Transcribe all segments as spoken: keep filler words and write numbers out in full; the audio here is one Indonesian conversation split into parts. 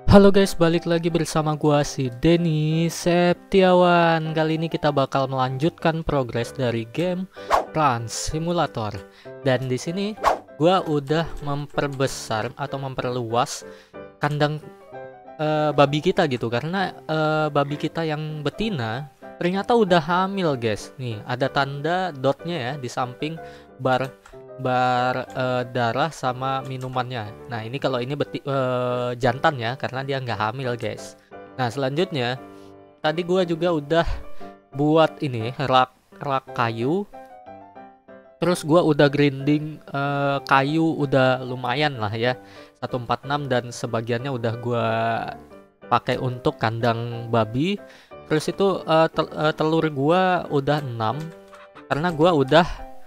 Halo guys, balik lagi bersama gua si Denny Septiawan. Kali ini kita bakal melanjutkan progres dari game Plants Simulator. Dan di sini gua udah memperbesar atau memperluas kandang uh, babi kita gitu, karena uh, babi kita yang betina ternyata udah hamil guys. Nih ada tanda dotnya ya di samping bar bar uh, darah sama minumannya. Nah ini kalau ini beti, uh, jantan ya, karena dia nggak hamil guys. Nah selanjutnya tadi gua juga udah buat ini rak rak kayu, terus gua udah grinding uh, kayu udah lumayan lah ya, seratus empat puluh enam, dan sebagiannya udah gua pakai untuk kandang babi. Terus itu uh, tel uh, telur gua udah enam karena gua udah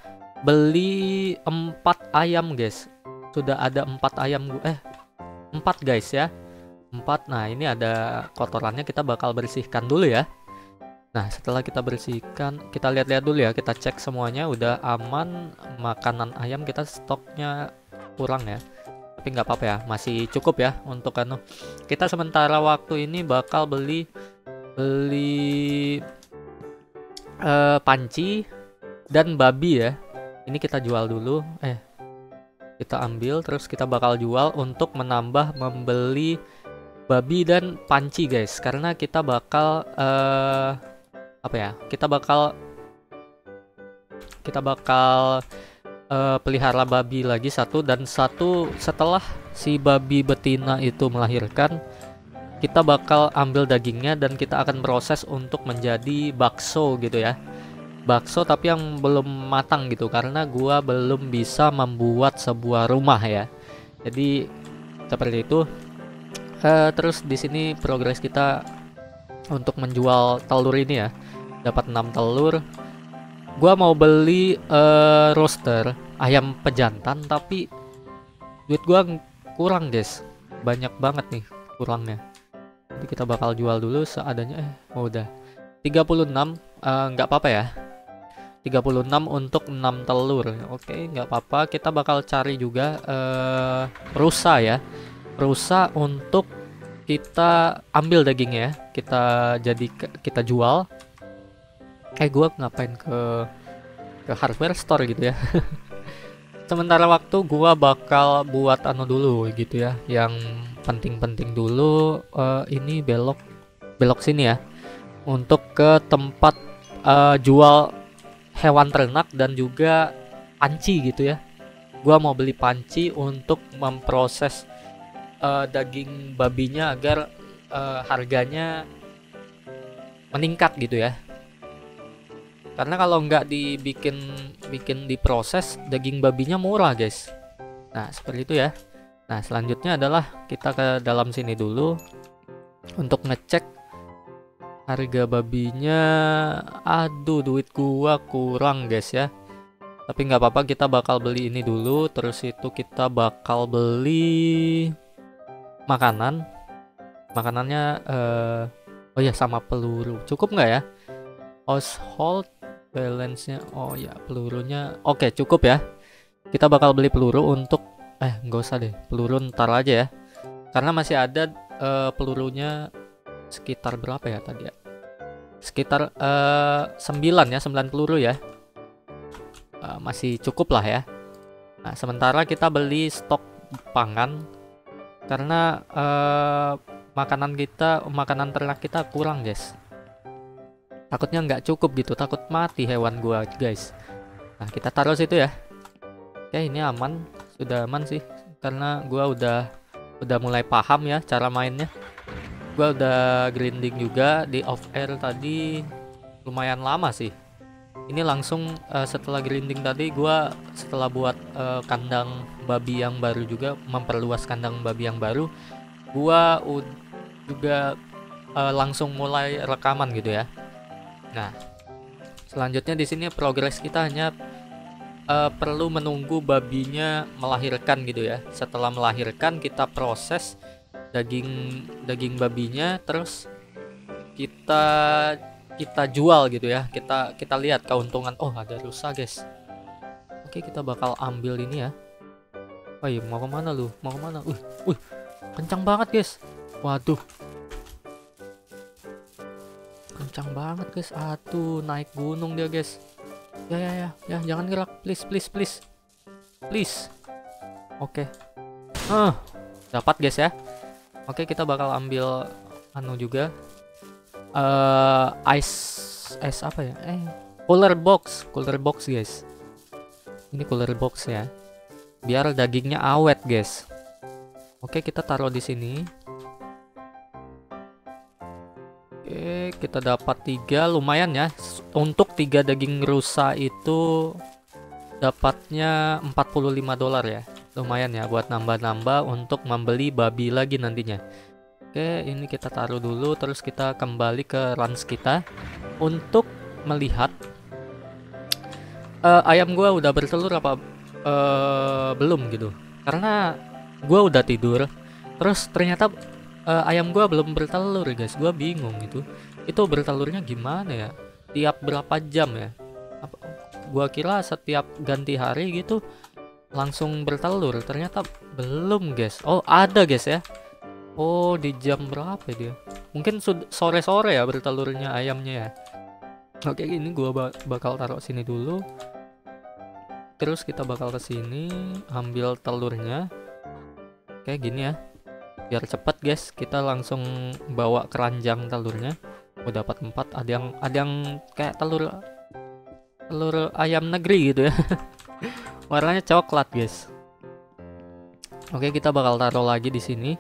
beli empat ayam guys. Sudah ada empat ayam gua eh empat guys ya, empat. Nah ini ada kotorannya, kita bakal bersihkan dulu ya. Nah setelah kita bersihkan, kita lihat-lihat dulu ya, kita cek semuanya udah aman. Makanan ayam kita stoknya kurang ya, tapi nggak apa-apa ya, masih cukup ya untuk anu. Kita sementara waktu ini bakal beli beli uh, panci dan babi ya. Ini kita jual dulu, eh kita ambil, terus kita bakal jual untuk menambah membeli babi dan panci guys, karena kita bakal uh, apa ya, kita bakal kita bakal uh, pelihara babi lagi satu, dan satu setelah si babi betina itu melahirkan, kita bakal ambil dagingnya dan kita akan proses untuk menjadi bakso gitu ya. Bakso tapi yang belum matang gitu, karena gua belum bisa membuat sebuah rumah ya. Jadi seperti itu. Uh, terus di sini progres kita untuk menjual telur ini ya, dapat enam telur. Gua mau beli uh, roaster ayam pejantan, tapi duit gua kurang guys, banyak banget nih kurangnya. Jadi kita bakal jual dulu seadanya. Eh oh, udah tiga puluh enam, nggak uh, apa-apa ya, tiga puluh enam untuk enam telur. Oke, nggak apa-apa. Kita bakal cari juga uh, rusa ya, rusa untuk kita ambil dagingnya ya, kita jadi kita jual. Eh gua ngapain ke ke hardware store gitu ya. Sementara waktu gua bakal buat anu dulu gitu ya, yang penting-penting dulu. Uh, ini belok belok sini ya, untuk ke tempat uh, jual hewan ternak dan juga panci gitu ya. Gua mau beli panci untuk memproses uh, daging babinya agar uh, harganya meningkat gitu ya. Karena kalau nggak dibikin bikin diproses, daging babinya murah guys. Nah seperti itu ya. Nah selanjutnya adalah kita ke dalam sini dulu untuk ngecek harga babinya. Aduh duit gua kurang guys ya, tapi nggak apa-apa, kita bakal beli ini dulu. Terus itu kita bakal beli makanan makanannya uh, oh ya, sama peluru cukup nggak ya, household balance-nya. Oh ya pelurunya oke cukup ya. Kita bakal beli peluru untuk eh nggak usah deh, peluru ntar aja ya, karena masih ada uh, pelurunya sekitar berapa ya tadi ya, sekitar uh, sembilan ya, sembilan peluru ya, uh, masih cukup lah ya. Nah sementara kita beli stok pangan, karena uh, makanan kita makanan ternak kita kurang guys, takutnya nggak cukup gitu, takut mati hewan gua guys. Nah kita taruh situ ya. Oke ini aman, sudah aman sih, karena gua udah udah mulai paham ya cara mainnya. Gua udah grinding juga di off air tadi, lumayan lama sih. Ini langsung uh, setelah grinding tadi, gua setelah buat uh, kandang babi yang baru juga, memperluas kandang babi yang baru, gua juga uh, langsung mulai rekaman gitu ya. Nah selanjutnya di sini progres kita hanya uh, perlu menunggu babinya melahirkan gitu ya. Setelah melahirkan kita proses daging daging babinya, terus kita kita jual gitu ya. Kita kita lihat keuntungan. Oh ada rusa guys. Oke kita bakal ambil ini ya. Oh iya, mau kemana lu, mau kemana? Uh, uh kencang banget guys. Waduh, kencang banget guys. Aduh, naik gunung dia guys. Ya ya ya ya, jangan gerak, please please please please. Oke. Ah, dapat guys ya. Oke, kita bakal ambil anu juga. Eh, ice ice apa ya? Eh, cooler box, cooler box guys. Ini cooler box ya. Biar dagingnya awet guys. Oke, kita taruh di sini. Oke, kita dapat tiga, lumayan ya. Untuk tiga daging rusa itu dapatnya empat puluh lima dolar ya. Lumayan ya buat nambah-nambah untuk membeli babi lagi nantinya. Oke, ini kita taruh dulu, terus kita kembali ke ranch kita untuk melihat uh, ayam gua udah bertelur apa uh, belum gitu. Karena gua udah tidur, terus ternyata uh, ayam gua belum bertelur guys. Gua bingung itu. Itu bertelurnya gimana ya? Tiap berapa jam ya? Apa, gua kira setiap ganti hari gitu langsung bertelur, ternyata belum guys. Oh, ada guys ya. Oh, di jam berapa dia? Mungkin sore-sore ya bertelurnya ayamnya ya. Oke, ini gua ba bakal taruh sini dulu. Terus kita bakal ke sini ambil telurnya. Kayak gini ya. Biar cepet guys, kita langsung bawa keranjang telurnya. Oh, dapat empat. Ada yang ada yang kayak telur telur ayam negeri gitu ya. Warnanya coklat guys. Oke, kita bakal taruh lagi di sini.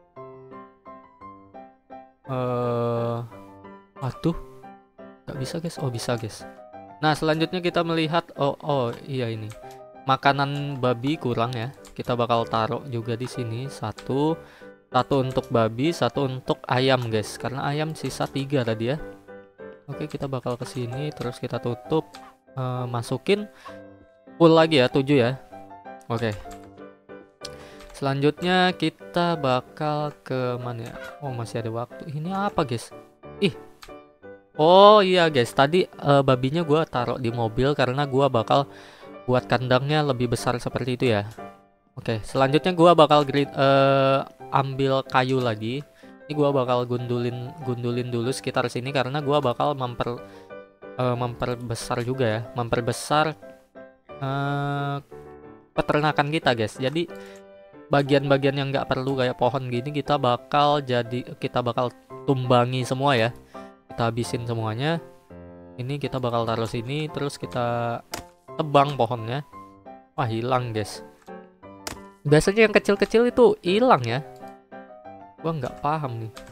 Uh, aduh, nggak bisa guys. Oh, bisa guys. Nah, selanjutnya kita melihat. Oh oh iya, ini makanan babi kurang ya. Kita bakal taruh juga di sini. Satu satu untuk babi, satu untuk ayam guys. Karena ayam sisa tiga tadi ya. Oke, kita bakal ke sini, terus kita tutup, uh, masukin full lagi ya, tujuh ya. Oke. Selanjutnya kita bakal ke mana ya? Oh, masih ada waktu. Ini apa guys? Ih. Oh iya guys, tadi uh, babinya gua taruh di mobil karena gua bakal buat kandangnya lebih besar seperti itu ya. Oke, selanjutnya gua bakal uh, ambil kayu lagi. Ini gua bakal gundulin gundulin dulu sekitar sini karena gua bakal memper uh, memperbesar juga ya, memperbesar uh, peternakan kita guys. Jadi bagian-bagian yang nggak perlu kayak pohon gini kita bakal jadi kita bakal tumbangi semua ya. Kita habisin semuanya. Ini kita bakal taruh sini, terus kita tebang pohonnya. Wah, hilang guys. Biasanya yang kecil-kecil itu hilang ya. Gua nggak paham nih.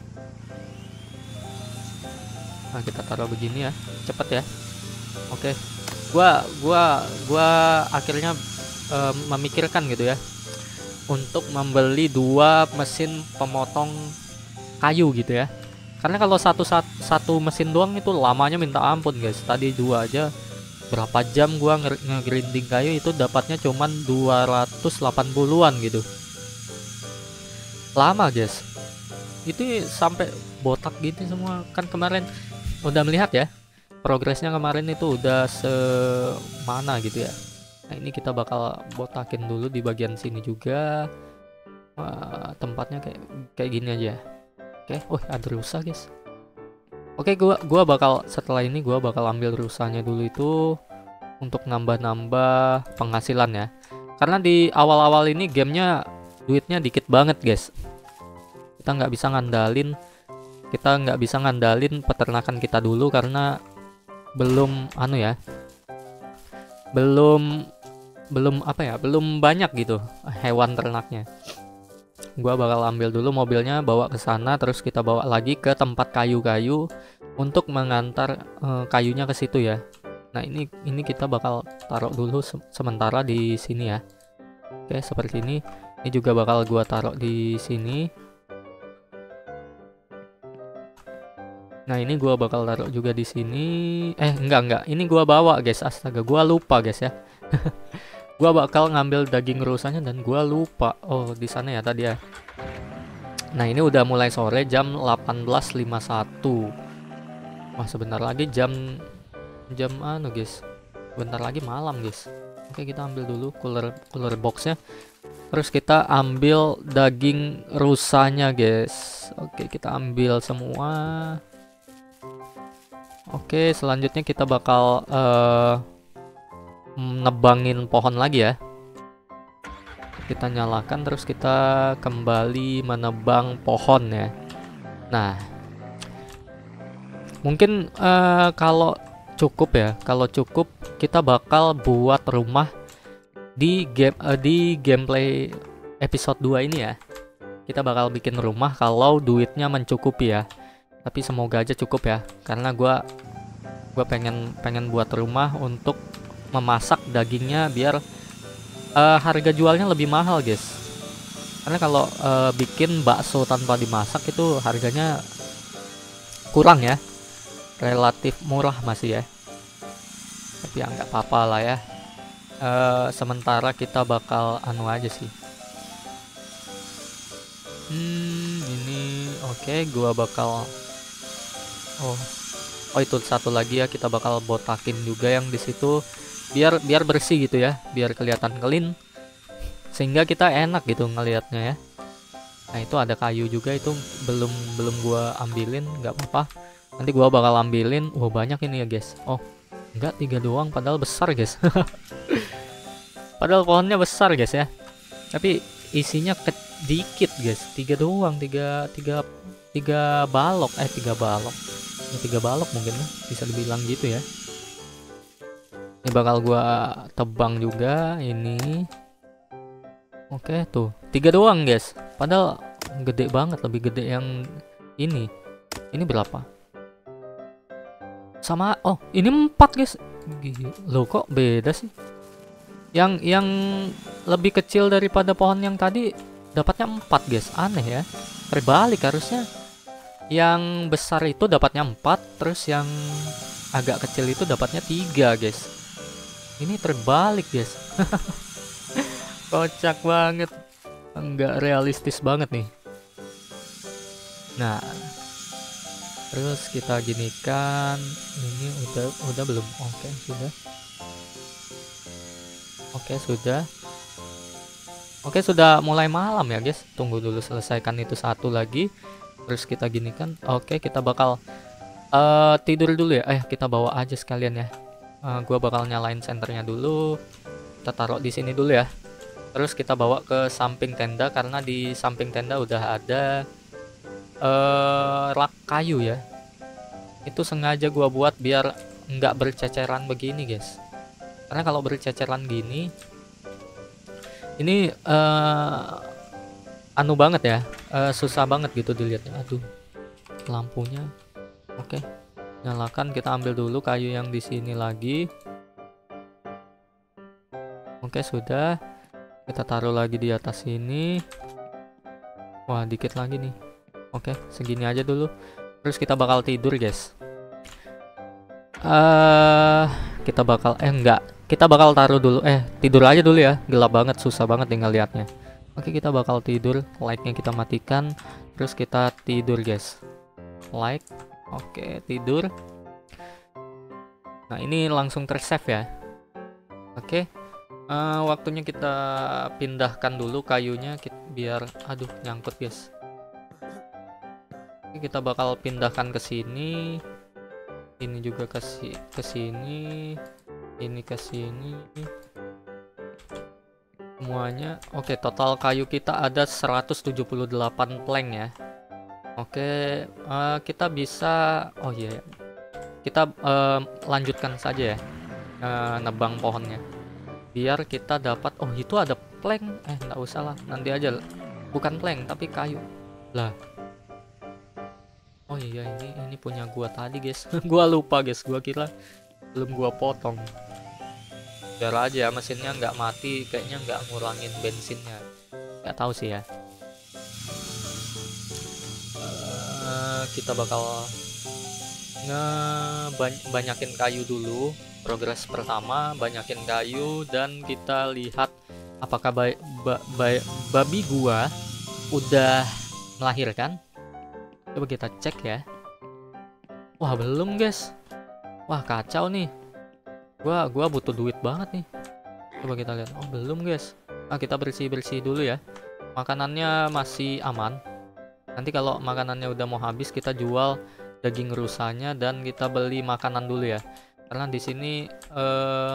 Nah, kita taruh begini ya, cepet ya. Oke, gua gua gua akhirnya uh, memikirkan gitu ya untuk membeli dua mesin pemotong kayu gitu ya. Karena kalau satu, satu satu mesin doang itu lamanya minta ampun guys. Tadi dua aja berapa jam gua nge-grinding kayu itu dapatnya cuman dua ratus delapan puluhan gitu. Lama guys. Itu sampai botak gitu semua. Kan kemarin udah melihat ya progresnya kemarin itu udah semana gitu ya. Nah, ini kita bakal botakin dulu di bagian sini juga. Wah, tempatnya kayak kayak gini aja. Oke, oh ada rusa guys. Oke, gua gua bakal setelah ini gua bakal ambil rusanya dulu itu untuk nambah-nambah penghasilan ya. Karena di awal-awal ini gamenya duitnya dikit banget guys. Kita nggak bisa ngandalin kita nggak bisa ngandalin peternakan kita dulu karena belum anu ya. Belum belum apa ya belum banyak gitu hewan ternaknya. Gua bakal ambil dulu mobilnya, bawa ke sana, terus kita bawa lagi ke tempat kayu-kayu untuk mengantar uh, kayunya ke situ ya. Nah, ini ini kita bakal taruh dulu se sementara di sini ya. Oke, seperti ini. Ini juga bakal gua taruh di sini. Nah, ini gua bakal taruh juga di sini. Eh, enggak enggak. Ini gua bawa, guys. Astaga, gua lupa, guys ya. Gua bakal ngambil daging rusanya dan gua lupa. Oh, di sana ya tadi ya. Nah, ini udah mulai sore jam delapan belas lima puluh satu. Wah, sebentar lagi jam jam anu, guys. Bentar lagi malam, guys. Oke, kita ambil dulu cooler cooler boxnya. Terus kita ambil daging rusanya guys. Oke, kita ambil semua. Oke, selanjutnya kita bakal uh, nebangin pohon lagi ya. Kita nyalakan, terus kita kembali menebang pohon ya. Nah, mungkin uh, kalau cukup ya, kalau cukup kita bakal buat rumah di game uh, di gameplay episode dua ini ya. Kita bakal bikin rumah kalau duitnya mencukupi ya. Tapi semoga aja cukup ya, karena gua gua pengen pengen buat rumah untuk memasak dagingnya biar uh, harga jualnya lebih mahal guys. Karena kalau uh, bikin bakso tanpa dimasak itu harganya kurang ya, relatif murah masih ya. Tapi ya nggak apa-apa lah ya. Uh, sementara kita bakal anu aja sih. Hmm, ini oke, okay, gua bakal oh oh itu satu lagi ya, kita bakal botakin juga yang di situ biar biar bersih gitu ya, biar kelihatan clean, sehingga kita enak gitu ngelihatnya ya. Nah itu ada kayu juga, itu belum belum gua ambilin, nggak apa-apa, nanti gua bakal ambilin. Wah banyak ini ya guys. Oh enggak, tiga doang padahal besar guys. Padahal pohonnya besar guys ya, tapi isinya sedikit guys. Tiga doang, tiga tiga tiga balok eh tiga balok ya, tiga balok mungkin ya, bisa dibilang gitu ya. Ini bakal gua tebang juga ini. Oke tuh tiga doang guys, padahal gede banget, lebih gede yang ini. Ini berapa? Sama, oh ini empat guys. Loh kok beda sih? Yang yang lebih kecil daripada pohon yang tadi dapatnya empat guys, aneh ya. Terbalik harusnya. Yang besar itu dapatnya empat, terus yang agak kecil itu dapatnya tiga guys. Ini terbalik guys. Kocak banget, enggak realistis banget nih. Nah, terus kita ginikan. Ini udah udah belum? Oke sudah. Oke sudah. Oke sudah mulai malam ya guys. Tunggu dulu selesaikan itu satu lagi. Terus kita ginikan. Oke kita bakal uh, tidur dulu ya. Eh kita bawa aja sekalian ya. Uh, gua bakal nyalain senternya dulu. Kita taruh di sini dulu ya. Terus kita bawa ke samping tenda, karena di samping tenda udah ada uh, rak kayu ya. Itu sengaja gua buat biar nggak berceceran begini guys. Karena kalau berceceran gini, ini uh, anu banget ya, uh, susah banget gitu dilihatnya. Aduh, lampunya. Oke, nyalakan. Kita ambil dulu kayu yang di sini lagi. Oke sudah. Kita taruh lagi di atas sini. Wah dikit lagi nih. Oke segini aja dulu. Terus kita bakal tidur guys. Uh, kita bakal eh enggak. Kita bakal taruh dulu, eh tidur aja dulu ya, gelap banget, susah banget tinggal liatnya. Oke kita bakal tidur, light-nya kita matikan, terus kita tidur guys. Light, oke tidur. Nah ini langsung tersave ya. Oke, uh, waktunya kita pindahkan dulu kayunya, kita, biar aduh nyangkut guys. Oke, kita bakal pindahkan ke sini, ini juga ke ke sini. Ini ke sini semuanya. Oke total kayu kita ada seratus tujuh puluh delapan plank ya. Oke uh, kita bisa oh iya yeah. Kita uh, lanjutkan saja ya, uh, nebang pohonnya biar kita dapat. Oh itu ada plank, eh nggak usah lah, nanti aja. Bukan plank tapi kayu lah. Oh iya ini ini punya gua tadi guys. Gua lupa guys, gua kira belum gua potong. Biar aja mesinnya nggak mati, kayaknya nggak ngurangin bensinnya, nggak tahu sih ya. Uh, kita bakal ngebanyakin kayu dulu. Progres pertama banyakin kayu, dan kita lihat apakah ba ba ba babi gua udah melahirkan. Coba kita cek ya. Wah belum guys. Wah kacau nih. Gua gua butuh duit banget nih. Coba kita lihat. Oh belum guys. Nah, kita bersih-bersih dulu ya. Makanannya masih aman. Nanti kalau makanannya udah mau habis, kita jual daging rusanya dan kita beli makanan dulu ya. Karena di sini eh,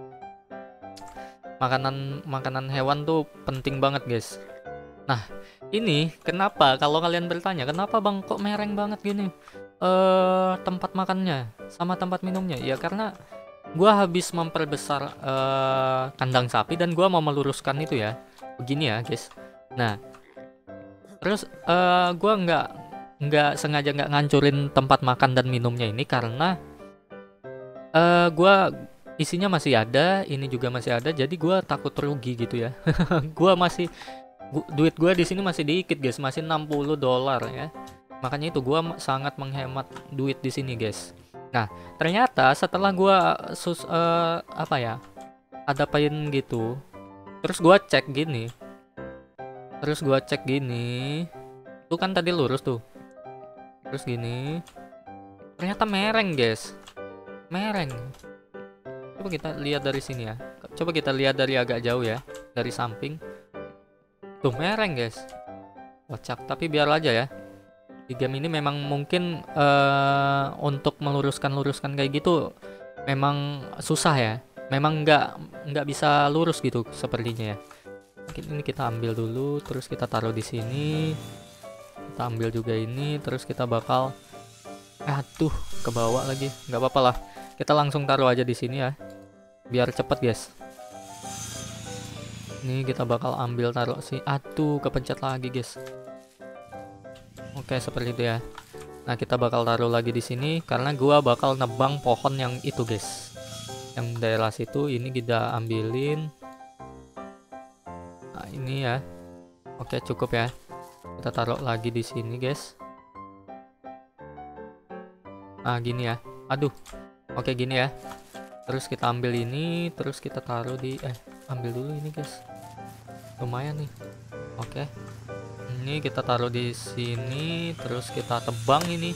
makanan makanan hewan tuh penting banget, guys. Nah, ini kenapa kalau kalian bertanya, kenapa Bang kok mereng banget gini? Eh, tempat makannya sama tempat minumnya. Ya karena gua habis memperbesar uh, kandang sapi dan gua mau meluruskan itu ya, begini ya guys. Nah terus uh, gua nggak nggak sengaja nggak ngancurin tempat makan dan minumnya ini karena uh, gua isinya masih ada, ini juga masih ada, jadi gua takut rugi gitu ya. Gua masih gu, duit gua di sini masih dikit guys, masih enam puluh dolar ya, makanya itu gua sangat menghemat duit di sini guys. Nah, ternyata setelah gua sus uh, apa ya? Adapain gitu. Terus gua cek gini. Terus gua cek gini. Tuh kan tadi lurus tuh. Terus gini. Ternyata mereng, guys. Mereng. Coba kita lihat dari sini ya. Coba kita lihat dari agak jauh ya, dari samping. Tuh mereng, guys. Kocak, tapi biar aja ya. Di game ini memang mungkin uh, untuk meluruskan-luruskan kayak gitu memang susah ya. Memang nggak nggak bisa lurus gitu sepertinya ya. Mungkin ini kita ambil dulu, terus kita taruh di sini. Kita ambil juga ini, terus kita bakal, aduh, ke bawah lagi. Nggak apa-apa lah. Kita langsung taruh aja di sini ya, biar cepet guys. Ini kita bakal ambil taruh sih. Aduh, kepencet lagi guys. Oke, seperti itu ya. Nah, kita bakal taruh lagi di sini karena gua bakal nebang pohon yang itu, guys. Yang daerah situ ini kita ambilin. Nah, ini ya. Oke, cukup ya. Kita taruh lagi di sini, guys. Nah, gini ya. Aduh. Oke, gini ya. Terus kita ambil ini, terus kita taruh di eh ambil dulu ini, guys. Lumayan nih. Oke. Ini kita taruh di sini, terus kita tebang ini.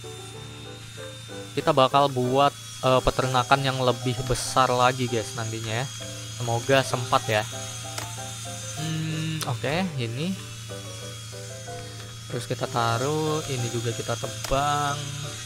Kita bakal buat uh, peternakan yang lebih besar lagi guys nantinya ya. Semoga sempat ya. Hmm, oke, okay, ini. Terus kita taruh, ini juga kita tebang.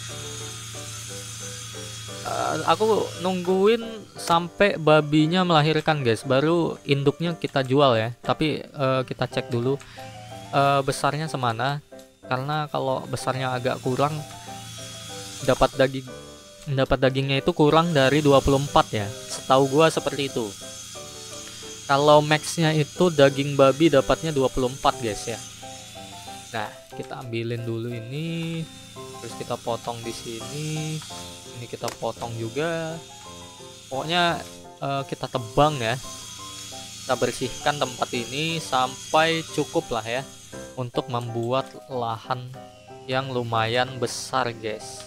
Uh, aku nungguin sampai babinya melahirkan guys, baru induknya kita jual ya. Tapi uh, kita cek dulu Uh, besarnya semana, karena kalau besarnya agak kurang, dapat daging dapat dagingnya itu kurang dari dua puluh empat ya, setahu gua seperti itu. Kalau maxnya itu daging babi dapatnya dua puluh empat guys ya. Nah, kita ambilin dulu ini, terus kita potong di sini, ini kita potong juga. Pokoknya uh, kita tebang ya, kita bersihkan tempat ini sampai cukup lah ya untuk membuat lahan yang lumayan besar guys.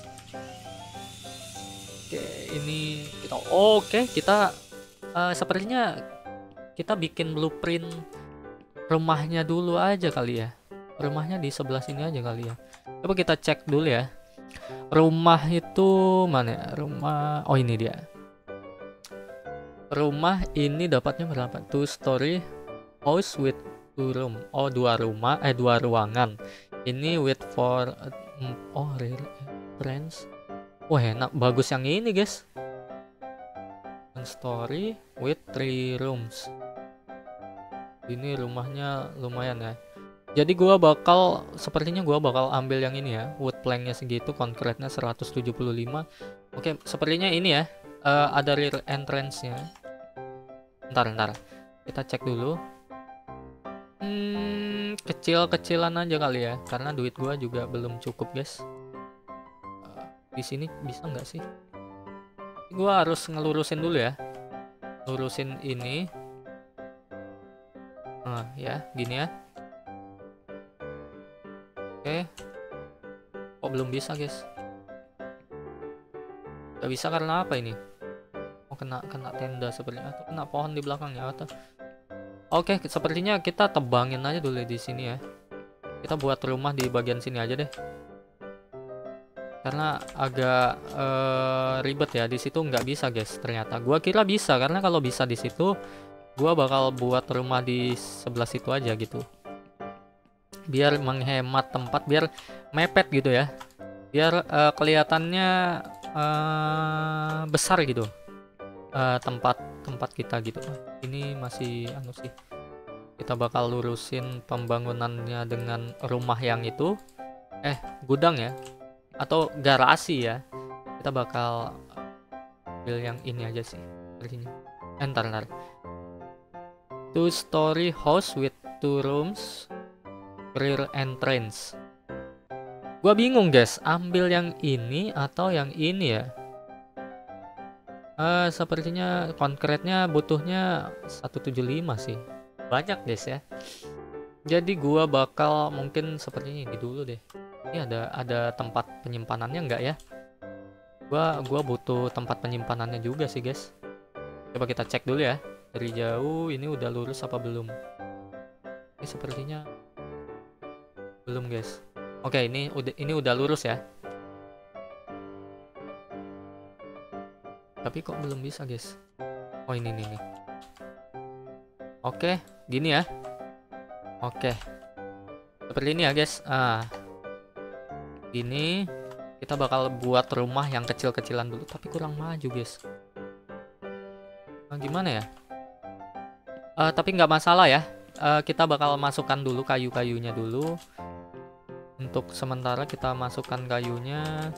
Oke, ini kita oke kita uh, sepertinya kita bikin blueprint rumahnya dulu aja kali ya. Rumahnya di sebelah sini aja kali ya. Coba kita cek dulu ya. Rumah itu mana ya? Rumah, oh ini dia. Rumah ini dapatnya berapa? Two story house with two room. Oh, dua rumah, eh dua ruangan. Ini with for uh, oh real friends. Wah, enak, bagus yang ini guys. One story with three rooms. Ini rumahnya lumayan ya. Jadi gua bakal, sepertinya gua bakal ambil yang ini ya. Wood planknya segitu, concrete-nya seratus tujuh puluh lima. Oke, sepertinya ini ya. Uh, ada rear entrance-nya. Ntar, ntar. Kita cek dulu. Hmm, kecil-kecilan aja kali ya, karena duit gua juga belum cukup guys. Uh, di sini bisa nggak sih? Gua harus ngelurusin dulu ya. Lurusin ini. Nah, ya, gini ya. Oke. Kok belum bisa guys? Gak bisa karena apa ini? Oh, kena kena tenda sepertinya, atau kena pohon di belakangnya atau. Oke, sepertinya kita tebangin aja dulu di sini ya. Kita buat rumah di bagian sini aja deh. Karena agak uh, ribet ya, di situ nggak bisa guys. Ternyata gua kira bisa, karena kalau bisa di situ gua bakal buat rumah di sebelah situ aja gitu, biar menghemat tempat, biar mepet gitu ya, biar uh, kelihatannya uh, besar gitu uh, tempat tempat kita gitu. Ini masih anu sih, kita bakal lurusin pembangunannya dengan rumah yang itu, eh gudang ya, atau garasi ya. Kita bakal ambil yang ini aja sih sepertinya. Entar, entar. Two story house with two rooms, rear entrance. Gua bingung guys, ambil yang ini atau yang ini ya. Uh, sepertinya konkretnya butuhnya seratus tujuh puluh lima sih. Banyak guys ya. Jadi gua bakal mungkin seperti ini dulu deh. Ini ada ada tempat penyimpanannya enggak ya? Gua gua butuh tempat penyimpanannya juga sih guys. Coba kita cek dulu ya. Dari jauh ini udah lurus apa belum? Ini sepertinya belum guys. Oke, ini udah ini udah lurus ya. Tapi kok belum bisa guys? Oh ini nih nih. Oke, gini ya. Oke. Seperti ini ya, guys. Ah. Gini kita bakal buat rumah yang kecil-kecilan dulu, tapi kurang maju, guys. Nah, gimana ya? Uh, tapi nggak masalah ya. Uh, kita bakal masukkan dulu kayu-kayunya dulu. Untuk sementara kita masukkan kayunya.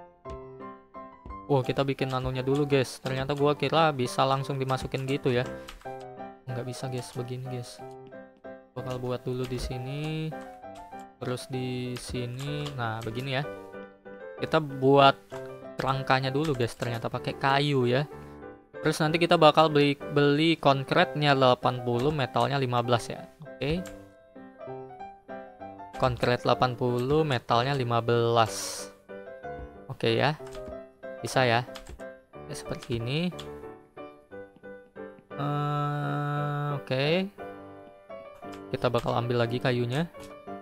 Wow, kita bikin nanunya dulu, guys. Ternyata gua kira bisa langsung dimasukin gitu ya. Nggak bisa guys, begini guys. Bakal buat dulu di sini, terus di sini. Nah begini ya. Kita buat rangkanya dulu guys. Ternyata pakai kayu ya. Terus nanti kita bakal beli beli konkretnya delapan puluh, metalnya lima belas ya. Oke. Konkret delapan puluh, metalnya lima belas. Oke ya. Bisa ya. Ya seperti ini. Uh, Oke, okay. Kita bakal ambil lagi kayunya.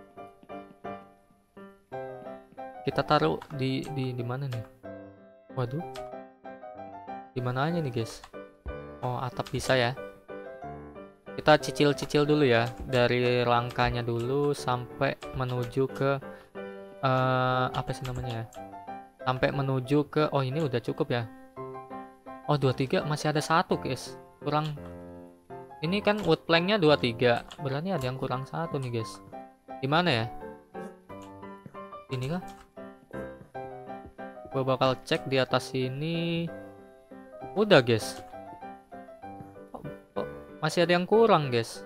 Kita taruh di di di mana nih? Waduh, di mana aja nih guys? Oh, atap bisa ya. Kita cicil-cicil dulu ya, dari rangkanya dulu sampai menuju ke uh, apa sih namanya? Sampai menuju ke, oh ini udah cukup ya. Oh dua puluh tiga, masih ada satu guys. Kurang. Ini kan wood planknya dua puluh tiga, berarti ada yang kurang satu nih guys. Gimana ya? Ini kah? Gue bakal cek di atas sini. Udah guys. Oh, oh, masih ada yang kurang guys.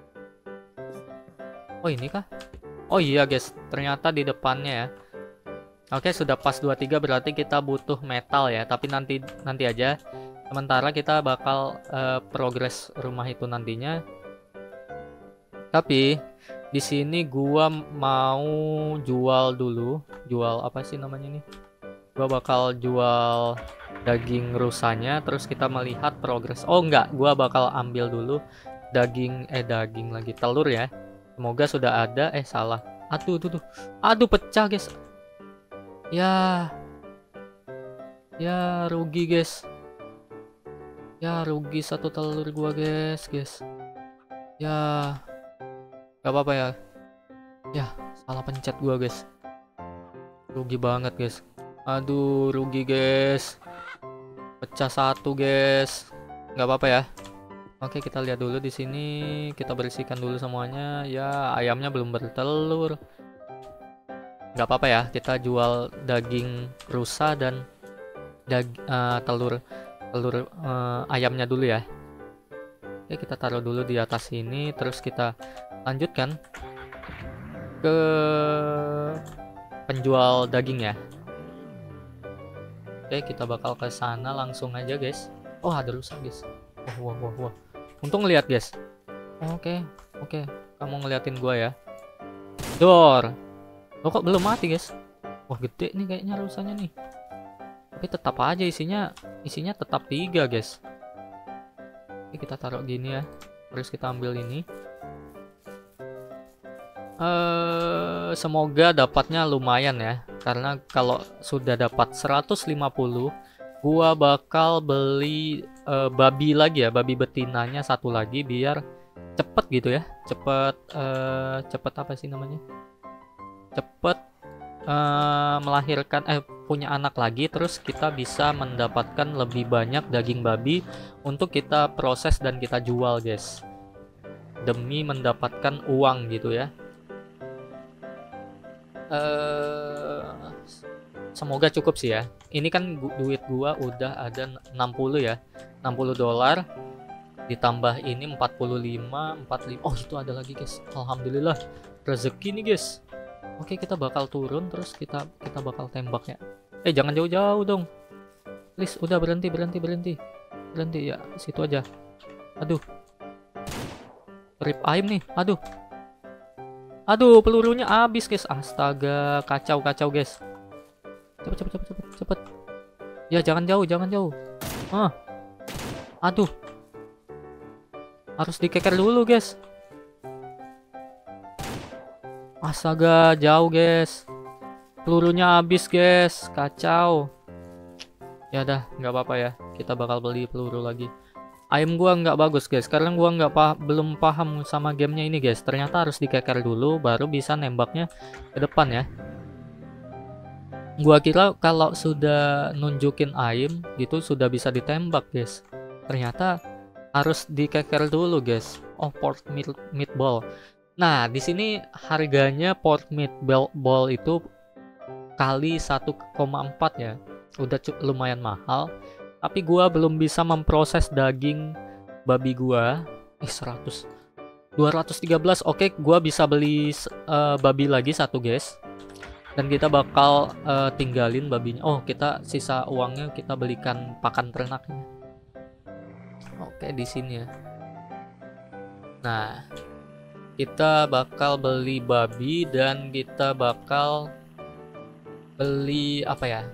Oh ini kah? Oh iya guys, ternyata di depannya ya. Oke, sudah pas dua puluh tiga, berarti kita butuh metal ya, tapi nanti nanti aja. Sementara kita bakal uh, progres rumah itu nantinya. Tapi di sini gua mau jual dulu, jual apa sih namanya nih? Gua bakal jual daging rusanya, terus kita melihat progres. Oh enggak, gua bakal ambil dulu daging eh daging lagi telur ya. Semoga sudah ada. Eh salah. Aduh tuh tuh. Aduh pecah guys. Ya. Ya rugi guys. Ya rugi satu telur gua guys, guys. Ya. Gak apa-apa ya. Ya, salah pencet gua guys. Rugi banget guys. Aduh, rugi guys. Pecah satu guys. Gak apa-apa ya. Oke, kita lihat dulu di sini. Kita bersihkan dulu semuanya. Ya, ayamnya belum bertelur. Gak apa-apa ya. Kita jual daging rusa dan dag uh, telur. telur uh, ayamnya dulu ya. Oke, kita taruh dulu di atas sini, terus kita lanjutkan ke penjual daging ya. Oke, kita bakal ke sana langsung aja guys. Oh ada rusak guys. Wah wah wah wah. Untung ngeliat guys. Oke oke, kamu ngeliatin gua ya. Dor. Oh kok belum mati guys? Wah gede nih kayaknya rusaknya nih. Tapi tetap aja isinya isinya tetap tiga guys. Oke, kita taruh gini ya. Terus kita ambil ini. Uh, semoga dapatnya lumayan ya. Karena kalau sudah dapat seratus lima puluh gua bakal beli uh, babi lagi ya, babi betinanya satu lagi biar cepet gitu ya, cepet uh, cepet apa sih namanya, cepet uh, melahirkan eh punya anak lagi, terus kita bisa mendapatkan lebih banyak daging babi untuk kita proses dan kita jual guys, demi mendapatkan uang gitu ya. Uh, semoga cukup sih ya. Ini kan gu duit gua udah ada enam puluh ya, enam puluh dolar ditambah ini empat puluh lima, empat puluh lima. Oh, itu ada lagi guys. Alhamdulillah rezeki nih guys. Oke, kita bakal turun terus kita kita bakal tembak ya. Eh, jangan jauh-jauh dong. Please, udah berhenti berhenti berhenti. Berhenti ya, situ aja. Aduh. Rip aim nih. Aduh. Aduh, pelurunya habis guys. Astaga, kacau kacau guys. Cepet cepet cepet cepet cepet. Ya, jangan jauh, jangan jauh. Ah. Aduh. Harus dikeker dulu guys. Astaga, jauh guys. Pelurunya habis guys, kacau. Ya dah, nggak apa-apa ya. Kita bakal beli peluru lagi. Aim gua nggak bagus guys, karena gua nggak pa belum paham sama gamenya ini guys. Ternyata harus dikeker dulu, baru bisa nembaknya ke depan ya. Gua kira kalau sudah nunjukin aim gitu sudah bisa ditembak guys. Ternyata harus dikeker dulu guys. Oh, pork meat meatball. Nah, di sini harganya pork meatball itu kali satu koma empat ya. Udah lumayan mahal. Tapi gua belum bisa memproses daging babi gua. Eh, seratus. dua ratus tiga belas. Oke, gua bisa beli uh, babi lagi satu guys. Dan kita bakal uh, tinggalin babinya. Oh, kita sisa uangnya kita belikan pakan ternaknya. Oke, di sini ya. Nah, kita bakal beli babi dan kita bakal beli apa ya?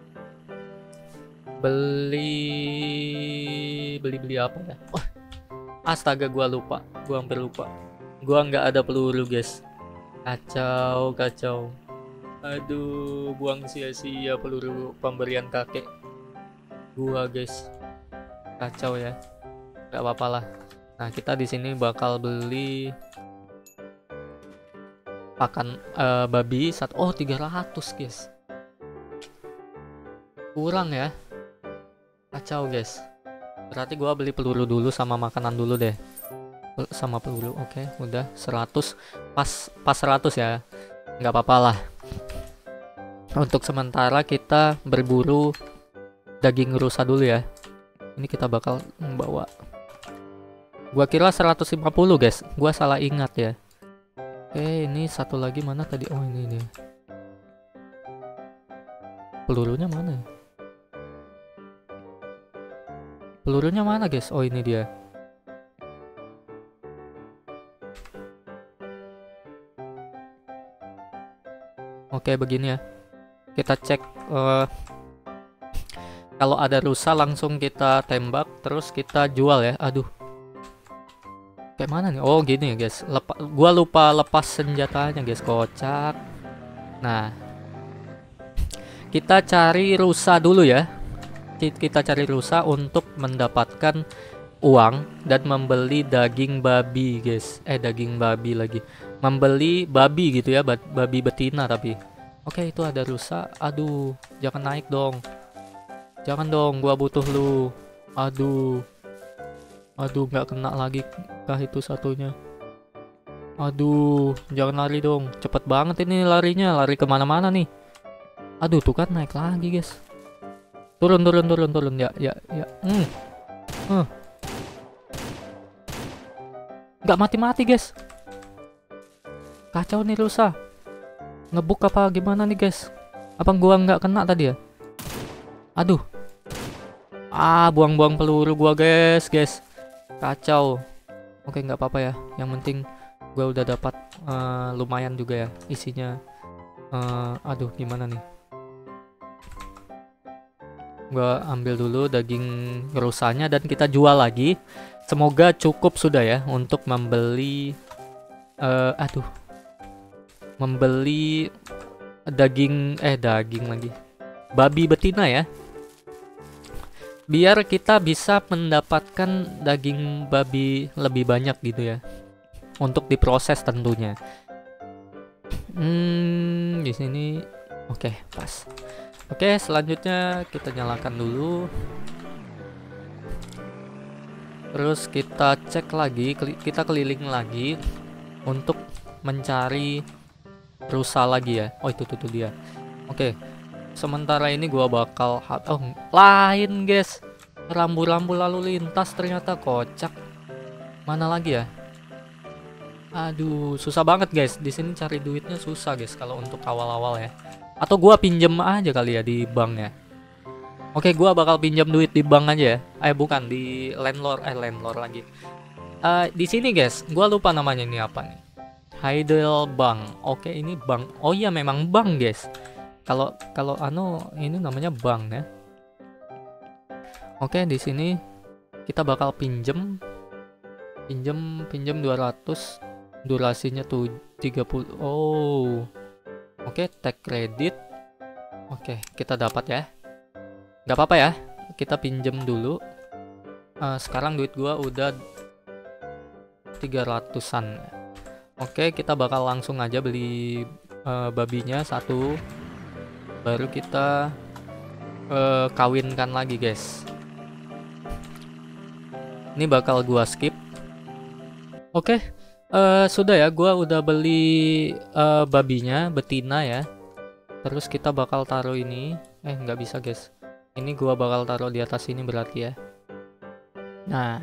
Beli beli beli apa ya? Oh, astaga, gua lupa. Gua hampir lupa. Gua nggak ada peluru, guys. Kacau, kacau. Aduh, buang sia-sia peluru pemberian kakek gua, guys. Kacau ya. Gak apa-apa lah. Nah, kita di sini bakal beli pakan uh, babi satu. Oh, tiga ratus, guys. Kurang ya. Kacau, guys. Berarti gua beli peluru dulu sama makanan dulu deh. Sama peluru. Oke, udah seratus. Pas pas seratus ya. Nggak apa-apa lah. Untuk sementara kita berburu daging rusa dulu ya. Ini kita bakal membawa. Gua kira seratus lima puluh, guys. Gua salah ingat ya. Oke, ini satu lagi mana tadi? Oh, ini nih. Pelurunya mana? Pelurunya mana, guys? Oh, ini dia. Oke, begini ya. Kita cek uh, kalau ada rusa langsung kita tembak terus kita jual ya. Aduh. Kayak mana nih? Oh, gini ya, guys. Lepa, gua lupa lepas senjatanya, guys. Kocak. Nah. Kita cari rusa dulu ya. Kita cari rusa untuk mendapatkan uang dan membeli daging babi, guys. Eh, daging babi lagi. Membeli babi gitu ya, babi betina tapi. Oke, itu ada rusa. Aduh, jangan naik dong. Jangan dong, gua butuh lu. Aduh. Aduh, nggak kena lagi kah itu satunya. Aduh, jangan lari dong. Cepet banget ini larinya. Lari kemana-mana nih. Aduh, tuh kan naik lagi, guys. Turun, turun, turun, turun. Ya, ya, ya. Hmm. Hmm. Nggak mati-mati, guys. Kacau nih rusa. Ngebuk apa gimana nih, guys? Apa gua nggak kena tadi ya? Aduh. Ah, buang-buang peluru gua, guys, guys. Kacau. Oke, nggak apa-apa ya. Yang penting gua udah dapat uh, lumayan juga ya isinya. Uh, aduh, gimana nih? Gua ambil dulu daging rusanya dan kita jual lagi. Semoga cukup sudah ya untuk membeli. Uh, aduh. Membeli daging eh daging lagi babi betina ya. biar kita bisa mendapatkan daging babi lebih banyak gitu ya, untuk diproses tentunya. Hmm, di sini oke, pas. Oke, selanjutnya kita nyalakan dulu. Terus kita cek lagi, kita keliling lagi untuk mencari rusa lagi ya. Oh, itu tuh, tuh dia. Oke. Sementara ini gua bakal oh, lain, guys. Rambu-rambu lalu lintas ternyata kocak. Mana lagi ya? Aduh, susah banget, guys. Di sini cari duitnya susah, guys, kalau untuk awal-awal ya. Atau gua pinjem aja kali ya di bank ya. Oke, gua bakal pinjam duit di bank aja ya. Eh, bukan di landlord, eh landlord lagi. Uh, di sini, guys, gua lupa namanya ini apa nih. Heidel Bank. Oke, ini bank. Oh iya, memang bank, guys. Kalau kalau anu ini namanya bank ya. Oke, di sini kita bakal pinjem pinjem pinjem dua ratus, durasinya tuh tiga puluh. Oh. Oke, tag kredit. Oke, kita dapat ya. Gak apa-apa ya, kita pinjem dulu. Uh, sekarang duit gua udah tiga ratusan. Oke, kita bakal langsung aja beli uh, babinya satu. Baru kita uh, kawinkan lagi, guys. Ini bakal gua skip. Oke, uh, sudah ya, gua udah beli uh, babinya, betina ya. Terus kita bakal taruh ini. Eh, nggak bisa, guys. Ini gua bakal taruh di atas ini berarti ya. Nah.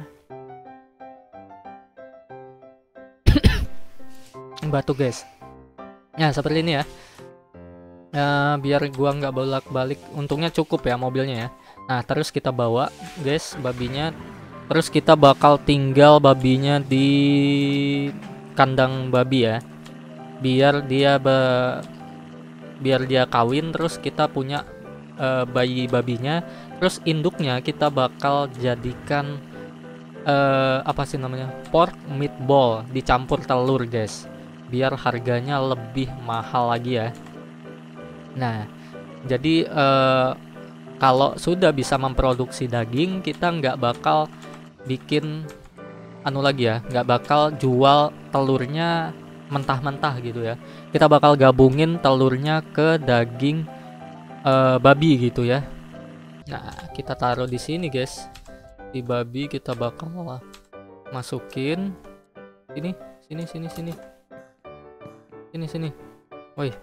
Batu, guys. Nah, seperti ini ya. Uh, biar gua nggak bolak-balik. Untungnya cukup ya mobilnya ya. Nah, terus kita bawa, guys, babinya. Terus kita bakal tinggal babinya di kandang babi ya. Biar dia be biar dia kawin, terus kita punya uh, bayi babinya. Terus induknya kita bakal jadikan uh, apa sih namanya, pork meatball dicampur telur, guys, biar harganya lebih mahal lagi ya. Nah, jadi uh, kalau sudah bisa memproduksi daging, kita nggak bakal bikin anu lagi ya, nggak bakal jual telurnya mentah-mentah gitu ya. Kita bakal gabungin telurnya ke daging uh, babi gitu ya. Nah, kita taruh di sini, guys. Di babi kita bakal masukin ini, sini, sini, sini, sini, sini. Woi.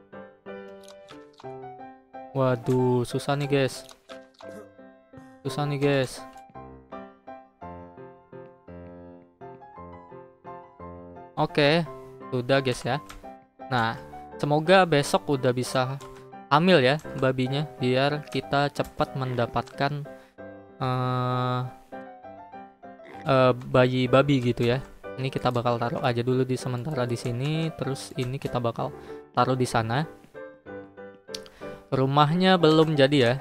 Waduh, susah nih, guys. Susah nih, guys. Oke, udah, guys ya. Nah, semoga besok udah bisa hamil ya babinya, biar kita cepat mendapatkan uh, uh, bayi babi gitu ya. Ini kita bakal taruh aja dulu di sementara di sini, terus ini kita bakal taruh di sana. Rumahnya belum jadi ya.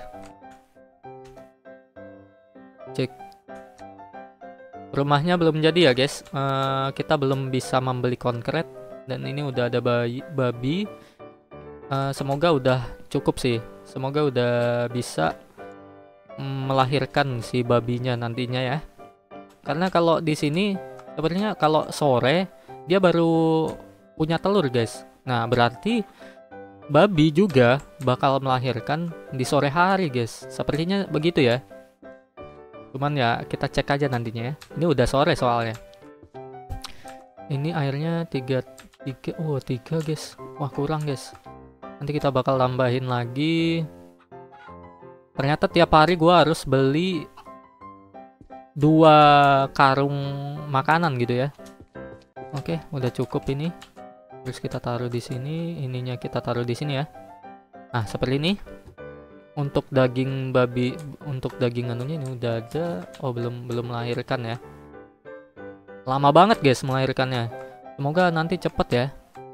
Cek. Rumahnya belum jadi ya, guys. Uh, kita belum bisa membeli konkret. Dan ini udah ada bayi, babi. Uh, semoga udah cukup sih. Semoga udah bisa melahirkan si babinya nantinya ya. Karena kalau di sini sebenarnya kalau sore dia baru punya telur, guys. Nah, berarti babi juga bakal melahirkan di sore hari, guys. Sepertinya begitu ya. Cuman ya kita cek aja nantinya ya. Ini udah sore soalnya. Ini airnya tiga, tiga, oh tiga, guys. Wah, kurang, guys. Nanti kita bakal tambahin lagi. Ternyata tiap hari gua harus beli dua karung makanan gitu ya. Oke, udah cukup ini. Terus kita taruh di sini, ininya kita taruh di sini ya. Nah, seperti ini. Untuk daging babi, untuk daging anunya ini udah ada. Oh, belum belum melahirkan ya. Lama banget, guys, melahirkannya. Semoga nanti cepet ya.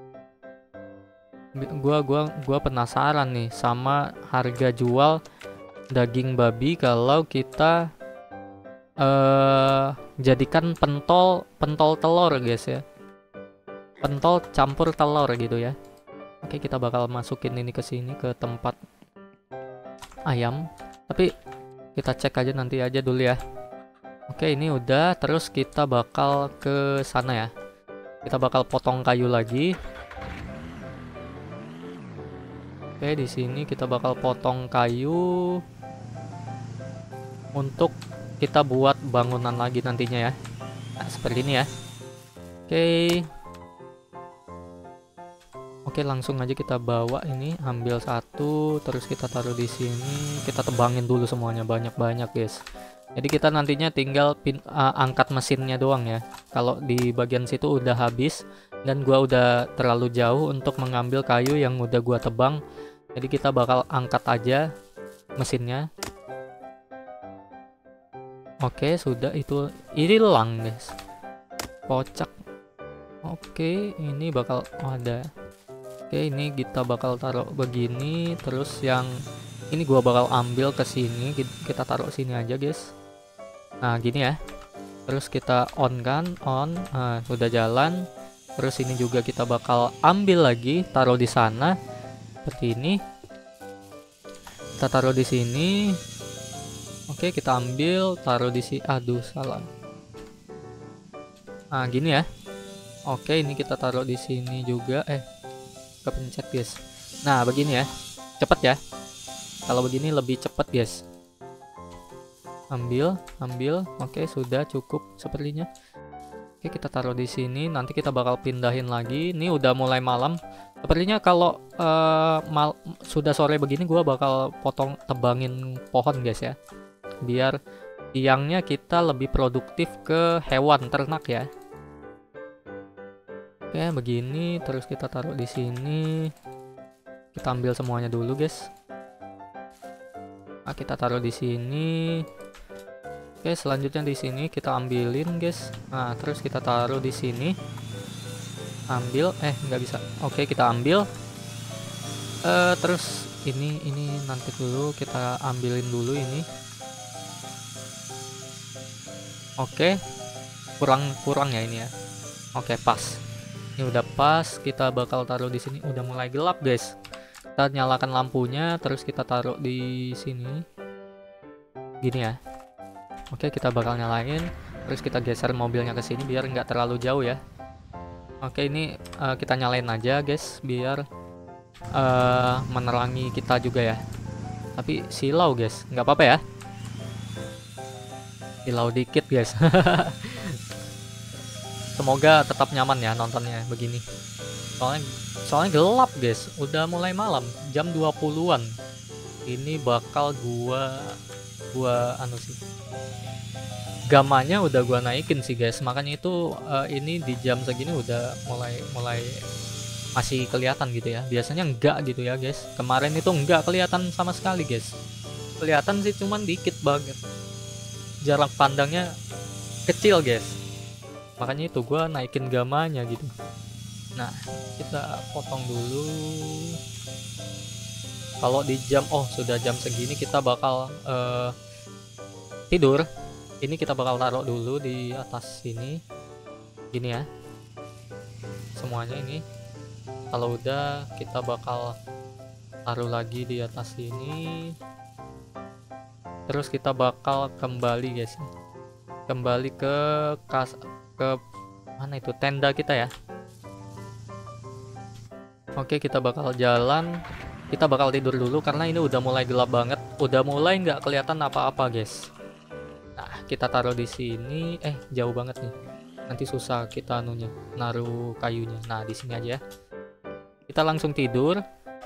Gua gua gua penasaran nih sama harga jual daging babi kalau kita uh, jadikan pentol pentol telur, guys ya. Pentol campur telur gitu ya. Oke, kita bakal masukin ini ke sini, ke tempat ayam. Tapi kita cek aja nanti aja dulu ya. Oke, ini udah. Terus kita bakal ke sana ya. Kita bakal potong kayu lagi. Oke, di sini kita bakal potong kayu untuk kita buat bangunan lagi nantinya ya. Nah, seperti ini ya. Oke. Oke, langsung aja kita bawa ini, ambil satu, terus kita taruh di sini. Kita tebangin dulu semuanya banyak-banyak, guys. Jadi kita nantinya tinggal pin, uh, angkat mesinnya doang ya. Kalau di bagian situ udah habis dan gua udah terlalu jauh untuk mengambil kayu yang udah gua tebang. Jadi kita bakal angkat aja mesinnya. Oke, sudah itu hilang, guys. Kocak. Oke, ini bakal oh, ada. Oke, ini kita bakal taruh begini, terus yang ini gua bakal ambil ke sini, kita taruh sini aja, guys. Nah, gini ya. Terus kita on kan, on. Nah, udah jalan. Terus ini juga kita bakal ambil lagi, taruh di sana. Seperti ini. Kita taruh di sini. Oke, kita ambil, taruh di sini. Aduh, salah. Nah, gini ya. Oke, ini kita taruh di sini juga. Eh, kepencet, guys. Nah, begini ya. Cepet ya. Kalau begini lebih cepet, guys. Ambil, ambil. Oke, sudah cukup sepertinya. Oke, kita taruh di sini. Nanti kita bakal pindahin lagi. Ini udah mulai malam. Sepertinya kalau uh, mal sudah sore begini, gua bakal potong tebangin pohon, guys ya. Biar siangnya kita lebih produktif ke hewan ternak ya. Oke, begini. Terus kita taruh di sini. Kita ambil semuanya dulu, guys. Nah, kita taruh di sini. Oke, selanjutnya di sini kita ambilin, guys. Nah, terus kita taruh di sini. Ambil, eh nggak bisa. Oke, kita ambil. Uh, terus ini ini nanti dulu kita ambilin dulu ini. Oke, kurang kurang ya ini ya. Oke, pas. Ini udah pas. Kita bakal taruh di sini. Udah mulai gelap, guys. Kita nyalakan lampunya, terus kita taruh di sini. Gini ya. Oke, kita bakal nyalain, terus kita geser mobilnya ke sini biar nggak terlalu jauh ya. Oke, ini uh, kita nyalain aja, guys, biar uh, menerangi kita juga ya. Tapi silau, guys, nggak apa-apa ya. Silau dikit, guys. Semoga tetap nyaman ya nontonnya begini. Soalnya soalnya gelap, guys. Udah mulai malam, jam dua puluhan. Ini bakal gua gua anu sih. Gamanya udah gua naikin sih, guys. Makanya itu uh, ini di jam segini udah mulai mulai masih kelihatan gitu ya. Biasanya enggak gitu ya, guys. Kemarin itu enggak kelihatan sama sekali, guys. Kelihatan sih cuman dikit banget. Jarak pandangnya kecil, guys. Makanya itu gua naikin gamanya gitu. Nah, kita potong dulu. Kalau di jam oh sudah jam segini kita bakal uh, tidur. Ini kita bakal taruh dulu di atas sini. Gini ya. Semuanya ini. Kalau udah kita bakal taruh lagi di atas sini. Terus kita bakal kembali, guys. Kembali ke kas ke mana itu tenda kita ya. Oke, kita bakal jalan. Kita bakal tidur dulu karena ini udah mulai gelap banget. Udah mulai nggak kelihatan apa-apa, guys. Nah, kita taruh di sini. Eh, jauh banget nih. Nanti susah kita anunya, naruh kayunya. Nah, di sini aja. Kita langsung tidur.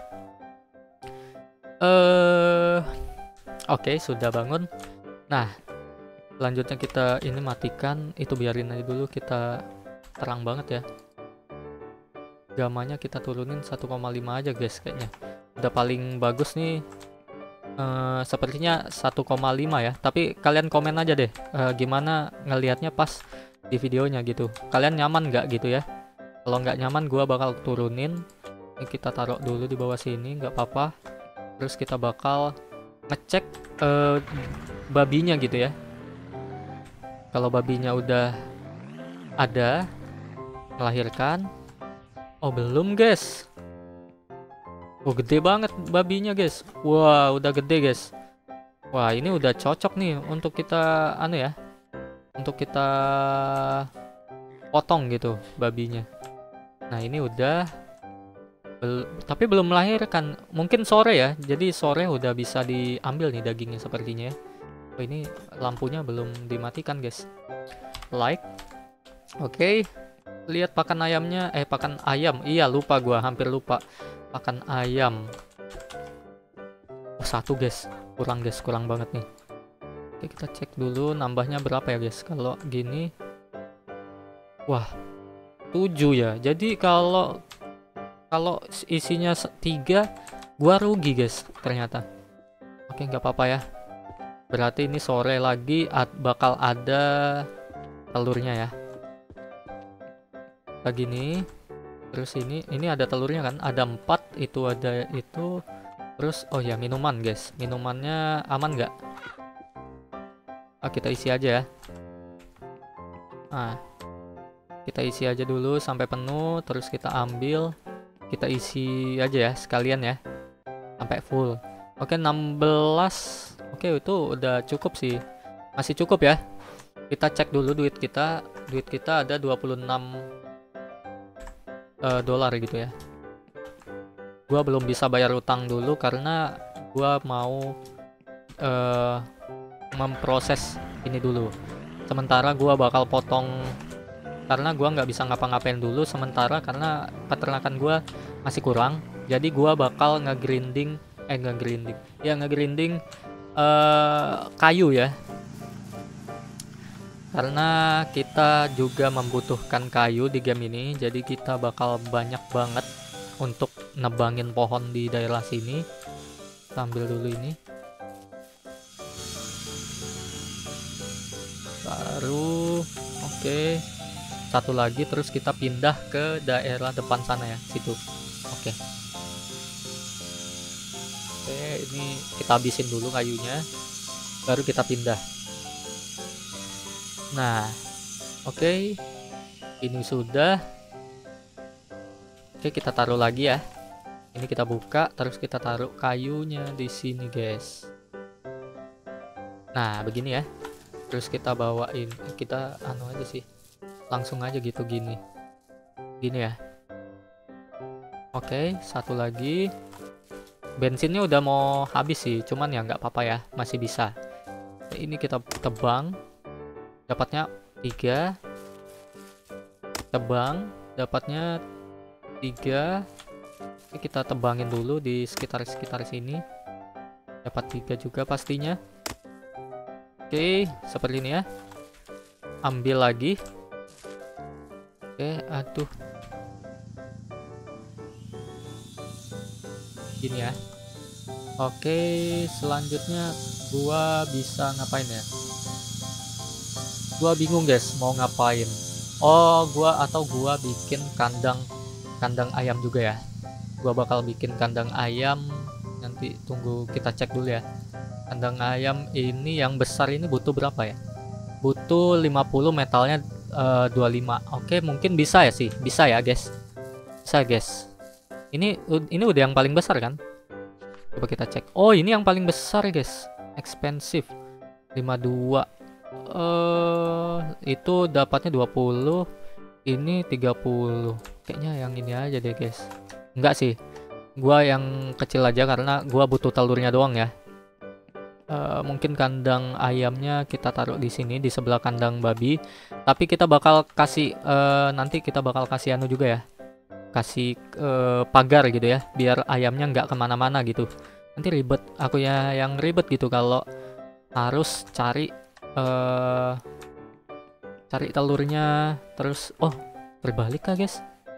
Eh, oke, sudah bangun. Nah, selanjutnya kita ini matikan. Itu biarin aja dulu. Kita terang banget ya. Gamanya kita turunin satu koma lima aja, guys, kayaknya. Udah paling bagus nih. Uh, sepertinya satu koma lima ya, tapi kalian komen aja deh uh, gimana ngelihatnya pas di videonya gitu. Kalian nyaman nggak gitu ya? Kalau nggak nyaman gua bakal turunin. Ini kita taruh dulu di bawah sini, nggak apa-apa. Terus kita bakal ngecek uh, babinya gitu ya. Kalau babinya udah ada melahirkan. Oh, belum, guys. Oh, gede banget babinya, guys. Wah, udah gede, guys. Wah, ini udah cocok nih untuk kita anu ya, untuk kita potong gitu babinya. Nah, ini udah bel tapi belum melahirkan. Mungkin sore ya. Jadi sore udah bisa diambil nih dagingnya sepertinya ya. Oh, ini lampunya belum dimatikan, guys. Like. Oke. Okay. Lihat pakan ayamnya, eh pakan ayam. Iya, lupa gua, hampir lupa. Pakan ayam. Oh, satu, guys. Kurang, guys, kurang banget nih. Oke, kita cek dulu nambahnya berapa ya, guys. Kalau gini, wah, tujuh ya. Jadi kalau kalau isinya tiga, gua rugi, guys, ternyata. Oke, nggak apa-apa ya. Berarti ini sore lagi ad, bakal ada telurnya ya. Lagi nih. Terus ini ini ada telurnya kan? Ada empat, itu ada itu. Terus oh ya, minuman, guys. Minumannya aman nggak? Ah, kita isi aja ya. Nah, kita isi aja dulu sampai penuh, terus kita ambil, kita isi aja ya sekalian ya, sampai full. Oke, enam belas. Oke, itu udah cukup sih, masih cukup ya. Kita cek dulu duit kita, duit kita ada dua puluh enam uh, dolar gitu ya. Gua belum bisa bayar utang dulu karena gua mau uh, memproses ini dulu. Sementara gua bakal potong, karena gua nggak bisa ngapa-ngapain dulu sementara karena peternakan gua masih kurang. Jadi gua bakal nge-grinding eh nge-grinding ya nge-grinding uh, kayu ya, karena kita juga membutuhkan kayu di game ini. Jadi kita bakal banyak banget untuk nebangin pohon di daerah sini. Kita ambil dulu ini, baru oke okay. Satu lagi, terus kita pindah ke daerah depan sana ya, situ. Oke. Okay. Oke, okay, ini kita habisin dulu kayunya, baru kita pindah. Nah, oke. Okay. Ini sudah. Oke, okay, kita taruh lagi ya. Ini kita buka, terus kita taruh kayunya di sini, guys. Nah, begini ya. Terus kita bawain, kita anu aja sih. Langsung aja gitu gini. Gini ya. Oke, satu lagi. Bensinnya udah mau habis sih, cuman ya nggak apa-apa ya, masih bisa. Ini kita tebang. Dapatnya tiga. Tebang, dapatnya tiga. Oke, kita tebangin dulu di sekitar-sekitar sini. Dapat tiga juga pastinya. Oke, seperti ini ya. Ambil lagi. Oke, aduh. Gini ya. Oke, selanjutnya gua bisa ngapain ya? Gua bingung, guys, mau ngapain. Oh, gua atau gua bikin kandang kandang ayam juga ya. Gua bakal bikin kandang ayam. Nanti tunggu kita cek dulu ya. Kandang ayam ini yang besar ini butuh berapa ya? Butuh lima puluh, metalnya uh, dua puluh lima. Oke, mungkin bisa ya sih. Bisa ya, guys. Bisa, guys. Ini ini udah yang paling besar kan? Coba kita cek. Oh, ini yang paling besar, guys. Expensive. lima puluh dua. Eh, uh, itu dapatnya dua puluh. Ini tiga puluh. Kayaknya yang ini aja deh, guys. Enggak sih. Gua yang kecil aja karena gua butuh telurnya doang ya. Uh, mungkin kandang ayamnya kita taruh di sini di sebelah kandang babi, tapi kita bakal kasih uh, nanti kita bakal kasih anu juga ya, kasih uh, pagar gitu ya, biar ayamnya nggak kemana-mana gitu. Nanti ribet, aku ya yang ribet gitu kalau harus cari uh, cari telurnya terus. Oh, terbalik kah, guys?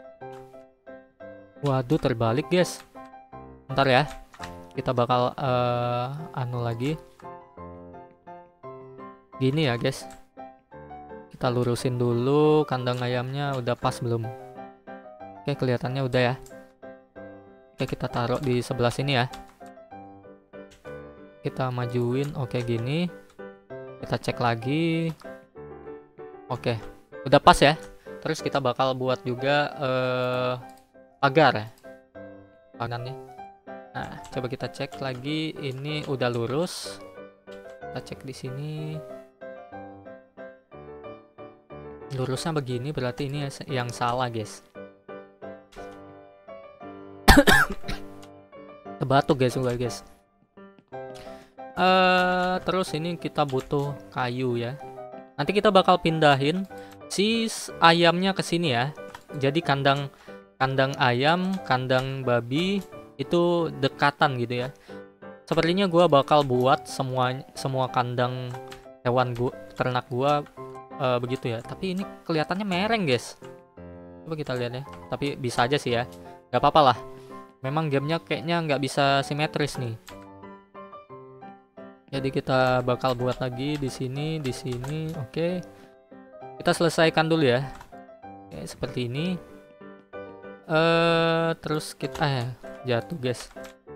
Waduh, terbalik, guys. Ntar ya. Kita bakal uh, anu lagi gini ya, guys. Kita lurusin dulu kandang ayamnya, udah pas belum? Oke, kelihatannya udah ya. Oke, kita taruh di sebelah sini ya. Kita majuin. Oke, gini. Kita cek lagi. Oke, udah pas ya. Terus kita bakal buat juga uh, pagar ya, pagarnya. Nah, coba kita cek lagi, ini udah lurus. Kita cek di sini. Lurusnya begini, berarti ini yang salah, guys. Terbatuk guys, juga guys. Uh, terus ini kita butuh kayu ya. Nanti kita bakal pindahin si ayamnya ke sini ya. Jadi kandang kandang ayam, kandang babi itu dekatan gitu ya. Sepertinya gua bakal buat semua semua kandang hewan gua, ternak gua uh, begitu ya. Tapi ini kelihatannya mereng guys. Coba kita lihat ya. Tapi bisa aja sih ya. Gak apa-apa lah. Memang gamenya kayaknya nggak bisa simetris nih. Jadi kita bakal buat lagi di sini, di sini. Oke. Kita selesaikan dulu ya. Oke, seperti ini. Eh, terus kita eh jatuh, guys.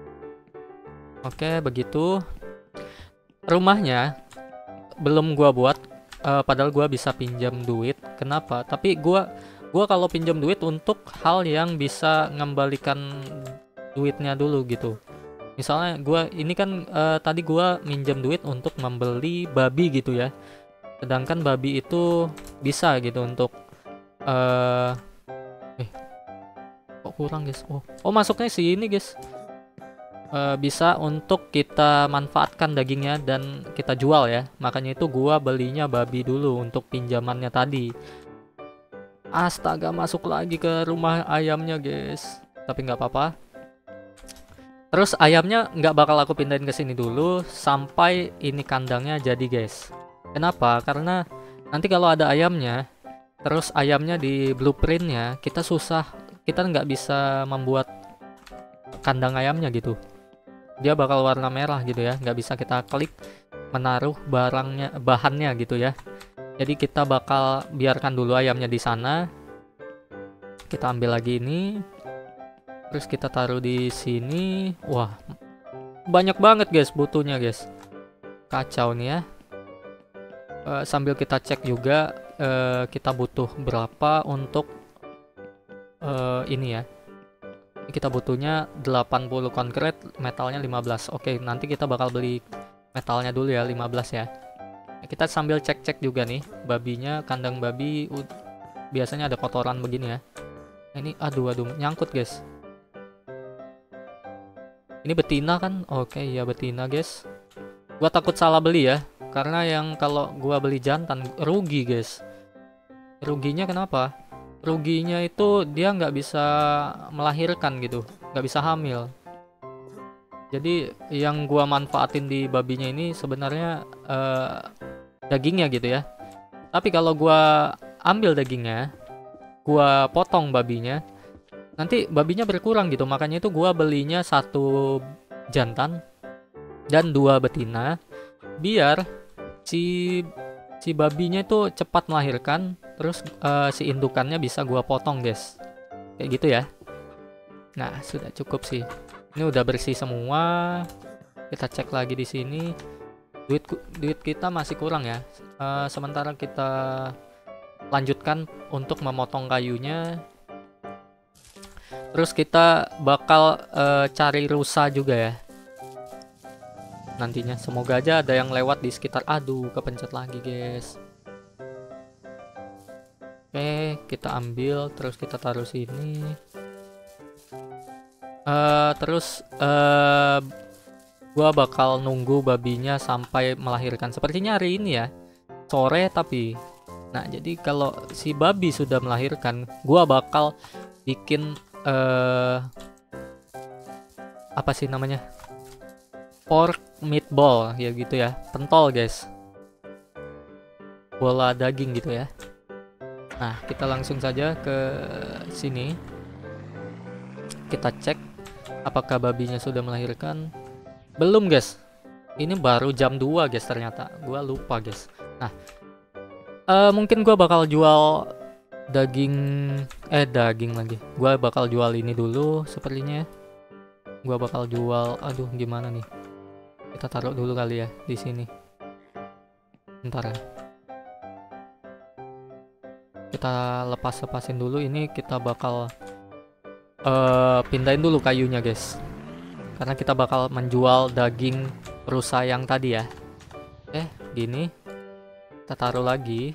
Oke, begitu. Rumahnya belum gua buat, eh, padahal gua bisa pinjam duit. Kenapa? Tapi gua gua kalau pinjam duit untuk hal yang bisa ngembalikan duitnya dulu gitu. Misalnya gua ini kan uh, tadi gua minjem duit untuk membeli babi gitu ya. Sedangkan babi itu bisa gitu untuk uh, eh kok kurang guys. Oh, oh masuknya sini guys. Uh, bisa untuk kita manfaatkan dagingnya dan kita jual ya. Makanya itu gua belinya babi dulu untuk pinjamannya tadi. Astaga, masuk lagi ke rumah ayamnya guys. Tapi nggak apa-apa. Terus ayamnya nggak bakal aku pindahin ke sini dulu sampai ini kandangnya jadi guys. Kenapa? Karena nanti kalau ada ayamnya, terus ayamnya di blueprintnya kita susah, kita nggak bisa membuat kandang ayamnya gitu. Dia bakal warna merah gitu ya, nggak bisa kita klik menaruh barangnya, bahannya gitu ya. Jadi kita bakal biarkan dulu ayamnya di sana. Kita ambil lagi ini. Terus kita taruh di sini. Wah, banyak banget guys butuhnya guys. Kacau nih ya. Uh, sambil kita cek juga uh, kita butuh berapa untuk uh, ini ya. Kita butuhnya delapan puluh konkret, metalnya lima belas. Oke, nanti kita bakal beli metalnya dulu ya, lima belas ya. Kita sambil cek-cek juga nih babinya, kandang babi uh, biasanya ada kotoran begini ya. Ini aduh aduh nyangkut guys. Ini betina kan? Oke, ya betina guys. Gua takut salah beli ya, karena yang kalau gua beli jantan rugi guys. Ruginya kenapa? Ruginya itu dia nggak bisa melahirkan gitu, nggak bisa hamil. Jadi yang gua manfaatin di babinya ini sebenarnya uh, dagingnya gitu ya. Tapi kalau gua ambil dagingnya, gua potong babinya, nanti babinya berkurang gitu. Makanya itu gua belinya satu jantan dan dua betina biar si si babinya itu cepat melahirkan, terus uh, si indukannya bisa gua potong guys, kayak gitu ya. Nah sudah cukup sih, ini udah bersih semua. Kita cek lagi di sini, duit duit kita masih kurang ya. Uh, sementara kita lanjutkan untuk memotong kayunya. Terus kita bakal uh, cari rusa juga ya nantinya. Semoga aja ada yang lewat di sekitar. Aduh, kepencet lagi guys. Oke, kita ambil, terus kita taruh sini. Uh, terus uh, gua bakal nunggu babinya sampai melahirkan. Sepertinya hari ini ya, sore tapi. Nah, jadi kalau si babi sudah melahirkan, gua bakal bikin Uh, apa sih namanya, pork meatball ya gitu ya, pentol guys, bola daging gitu ya. Nah kita langsung saja ke sini, kita cek apakah babinya sudah melahirkan. Belum guys, ini baru jam dua guys, ternyata gua lupa guys. Nah uh, mungkin gua bakal jual daging eh daging lagi. Gua bakal jual ini dulu sepertinya. Gua bakal jual, aduh gimana nih? Kita taruh dulu kali ya di sini. Bentar ya. Kita lepas-lepasin dulu ini, kita bakal uh, pindahin dulu kayunya guys. Karena kita bakal menjual daging rusa yang tadi ya. Eh, gini. Kita taruh lagi.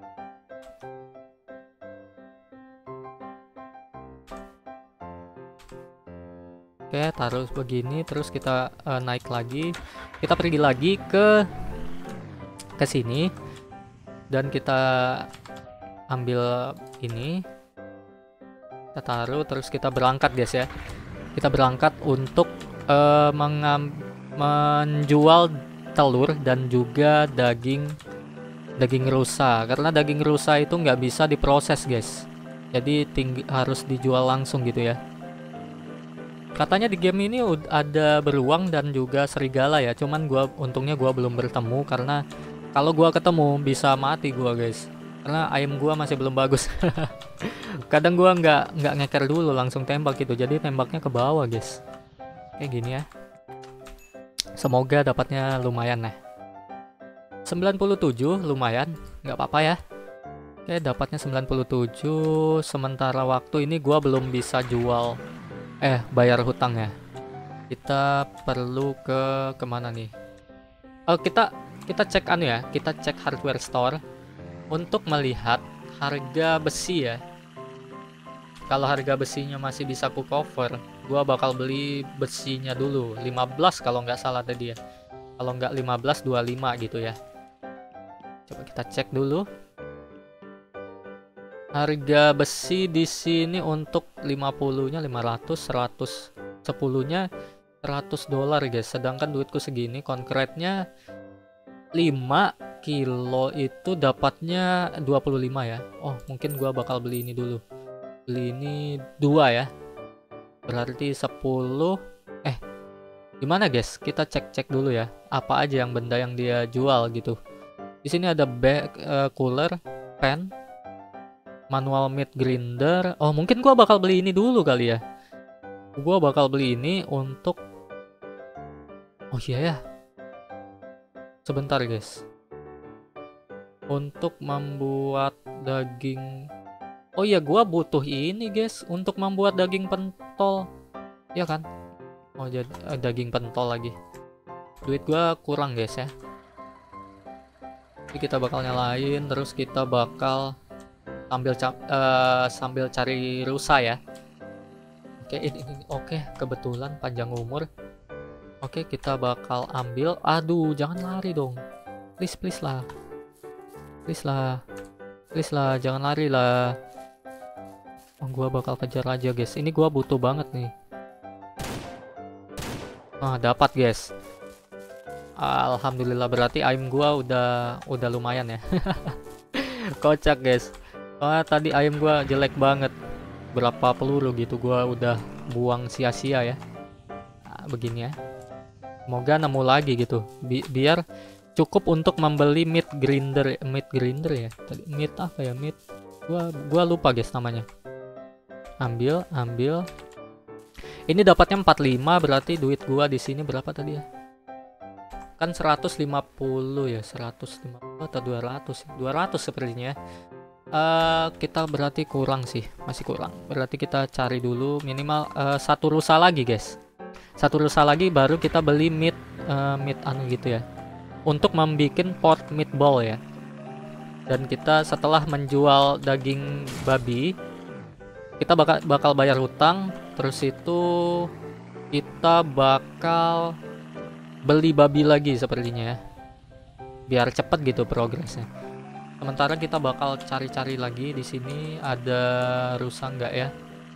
Oke, taruh begini, terus kita uh, naik lagi. Kita pergi lagi ke ke sini dan kita ambil ini. Kita taruh, terus kita berangkat, guys ya. Kita berangkat untuk uh, mengam menjual telur dan juga daging daging rusa, karena daging rusa itu nggak bisa diproses, guys. Jadi tinggi, harus dijual langsung gitu ya. Katanya di game ini ada beruang dan juga serigala ya, cuman gua untungnya gua belum bertemu, karena kalau gua ketemu bisa mati gua, guys, karena aim gua masih belum bagus. Kadang gua nggak nggak ngeker dulu langsung tembak gitu, jadi tembaknya ke bawah, guys. Kayak gini ya. Semoga dapatnya lumayan. Nah, sembilan puluh tujuh lumayan, nggak apa-apa ya. Oke, dapatnya sembilan puluh tujuh. Sementara waktu ini gua belum bisa jual eh bayar hutang ya. Kita perlu ke kemana nih? Oh, kita kita cek anu ya, kita cek hardware store untuk melihat harga besi ya. Kalau harga besinya masih bisa ku cover, gua bakal beli besinya dulu lima belas kalau nggak salah tadi ya. Kalau nggak lima belas, dua puluh lima gitu ya. Coba kita cek dulu. Harga besi di sini untuk lima puluh-nya lima ratus, seratus sepuluh-nya seratus dolar, guys. Sedangkan duitku segini, konkretnya lima kilo itu dapatnya dua puluh lima ya. Oh, mungkin gua bakal beli ini dulu. Beli ini dua ya. Berarti sepuluh. Eh, gimana, guys? Kita cek-cek dulu ya. Apa aja yang benda yang dia jual gitu. Di sini ada bag, uh, cooler, pen, manual meat grinder. Oh, mungkin gua bakal beli ini dulu kali ya. Gua bakal beli ini untuk Oh iya ya. Sebentar, guys. Untuk membuat daging. Oh iya, gua butuh ini, guys, untuk membuat daging pentol. Ya kan? Oh, jadi eh, daging pentol lagi. Duit gua kurang, guys ya. Jadi kita bakal nyalain, terus kita bakal sambil uh, sambil cari rusa ya. Oke, ini, ini oke, kebetulan panjang umur. Oke, kita bakal ambil. Aduh, jangan lari dong. Please, please lah. Please lah. Please lah, jangan lari lah. Oh, gua bakal kejar aja, guys. Ini gua butuh banget nih. Ah, dapat, guys. Alhamdulillah, berarti aim gua udah udah lumayan ya. Kocak, guys. Soalnya tadi ayam gua jelek banget, berapa peluru gitu gua udah buang sia-sia ya. Nah, begini ya, semoga nemu lagi gitu. Bi biar cukup untuk membeli meat grinder. Meat grinder ya tadi, meat apa ya, meat gua gua lupa, guys, namanya. Ambil ambil ini dapatnya empat puluh lima, berarti duit gua di sini berapa tadi ya, kan seratus lima puluh ya, seratus lima puluh atau dua ratus, dua ratus sepertinya. Uh, kita berarti kurang sih, masih kurang. Berarti kita cari dulu minimal uh, satu rusa lagi, guys. Satu rusa lagi baru kita beli meat uh, meat anu gitu ya, untuk membuat pork meatball ya. Dan kita setelah menjual daging babi, kita bakal bakal bayar hutang. Terus itu kita bakal beli babi lagi sepertinya ya, biar cepet gitu progresnya. Sementara kita bakal cari-cari lagi di sini ada rusa nggak ya?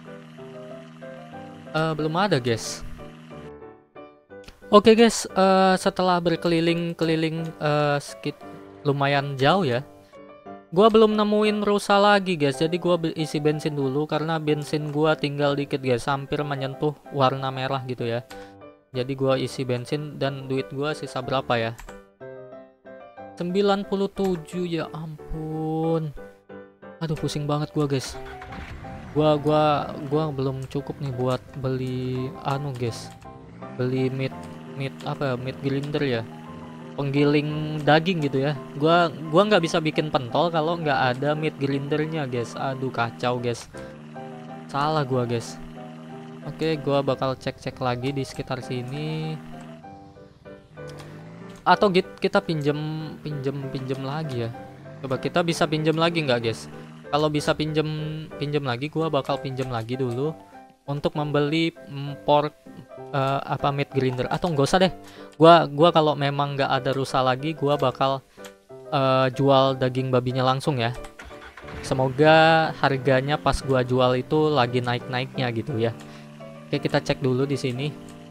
Uh, belum ada, guys. Oke, okay, guys, uh, setelah berkeliling-keliling uh, sekit lumayan jauh ya, gua belum nemuin rusa lagi, guys. Jadi gua isi bensin dulu karena bensin gua tinggal dikit, guys, hampir menyentuh warna merah gitu ya. Jadi gua isi bensin dan duit gua sisa berapa ya? sembilan puluh tujuh, ya ampun. Aduh, pusing banget gua, guys. Gua gua gua belum cukup nih buat beli anu, guys. Beli meat meat apa ya? Meat grinder ya. Penggiling daging gitu ya. Gua gua nggak bisa bikin pentol kalau nggak ada meat grindernya, guys. Aduh, kacau, guys. Salah gua, guys. Oke, gua bakal cek-cek lagi di sekitar sini. atau git- kita pinjem pinjem pinjem lagi ya. Coba kita bisa pinjem lagi nggak guys? Kalau bisa pinjem pinjem lagi, gua bakal pinjem lagi dulu untuk membeli mm, pork eh, apa meat grinder, atau nggak usah deh. Gua gua kalau memang nggak ada rusa lagi, gua bakal eh, jual daging babinya langsung ya. Semoga harganya pas gua jual itu lagi naik-naiknya gitu ya. Oke, kita cek dulu di sini.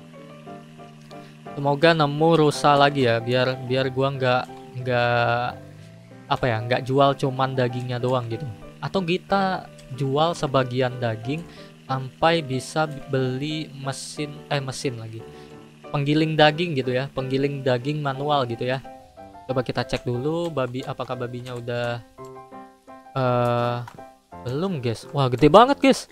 Semoga nemu rusa lagi ya, biar biar gua nggak nggak apa ya, nggak jual cuman dagingnya doang gitu. Atau kita jual sebagian daging sampai bisa beli mesin eh mesin lagi. Penggiling daging gitu ya, penggiling daging manual gitu ya. Coba kita cek dulu babi, apakah babinya udah eh belum guys. Wah, gede banget guys.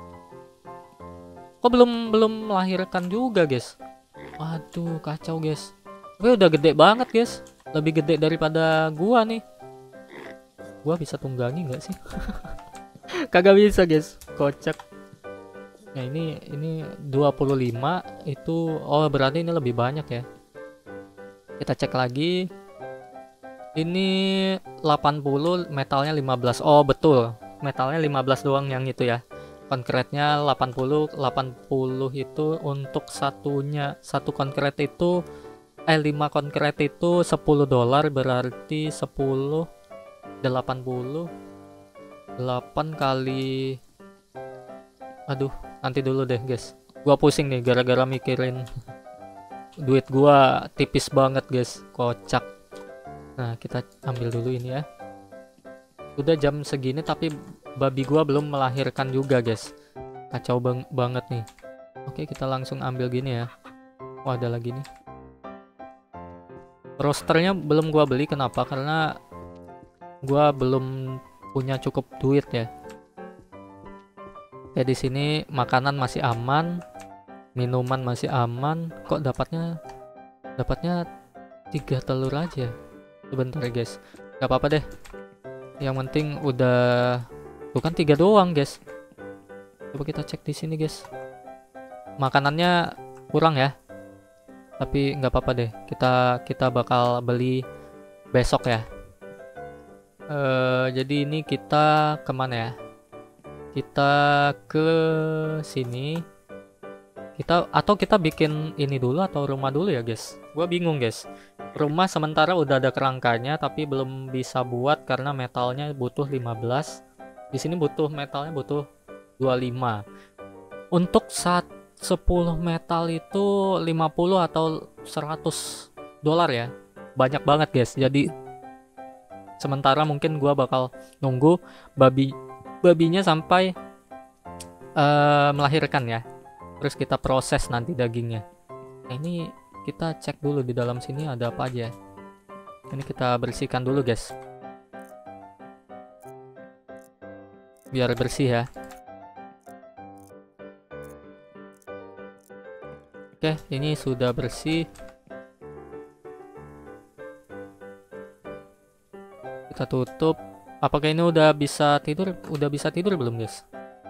Kok belum belum melahirkan juga guys. Waduh, kacau guys. Tapi udah gede banget guys. Lebih gede daripada gua nih. Gua bisa tunggangi nggak sih? Kagak bisa guys. Kocak. Nah, ini ini dua puluh lima itu, oh berarti ini lebih banyak ya. Kita cek lagi. Ini delapan puluh, metalnya lima belas. Oh, betul. Metalnya lima belas doang yang itu ya. Konkretnya delapan puluh, delapan puluh itu untuk satunya. Satu konkret itu eh lima konkret itu sepuluh dolar, berarti sepuluh delapan puluh. delapan kali, aduh, nanti dulu deh, guys. Gua pusing nih gara-gara mikirin duit gua tipis banget, guys. Kocak. Nah, kita ambil dulu ini ya. Udah jam segini tapi babi gua belum melahirkan juga, guys. Kacau bang banget nih. Oke, kita langsung ambil gini ya. Wah, ada lagi nih. Rosternya belum gua beli, kenapa? Karena gua belum punya cukup duit ya. Oke, di sini makanan masih aman, minuman masih aman. Kok dapatnya dapatnya tiga telur aja? Sebentar ya guys, gak apa-apa deh. Yang penting udah, bukan tiga doang guys. Coba kita cek di sini guys. Makanannya kurang ya, tapi nggak apa-apa deh. Kita kita bakal beli besok ya. Uh, jadi ini kita kemana ya? Kita ke sini. Kita atau kita bikin ini dulu atau rumah dulu ya guys. Gua bingung guys. Rumah sementara udah ada kerangkanya tapi belum bisa buat karena metalnya butuh lima belas. Di sini butuh metalnya butuh dua puluh lima. Untuk saat sepuluh metal itu lima puluh atau seratus dolar ya. Banyak banget guys. Jadi sementara mungkin gua bakal nunggu babi babinya sampai uh, melahirkan ya. Terus kita proses nanti dagingnya. Nah, ini kita cek dulu di dalam sini ada apa aja. Ini kita bersihkan dulu guys, biar bersih ya. Oke, ini sudah bersih. Kita tutup. Apakah ini udah bisa tidur? Udah bisa tidur belum guys?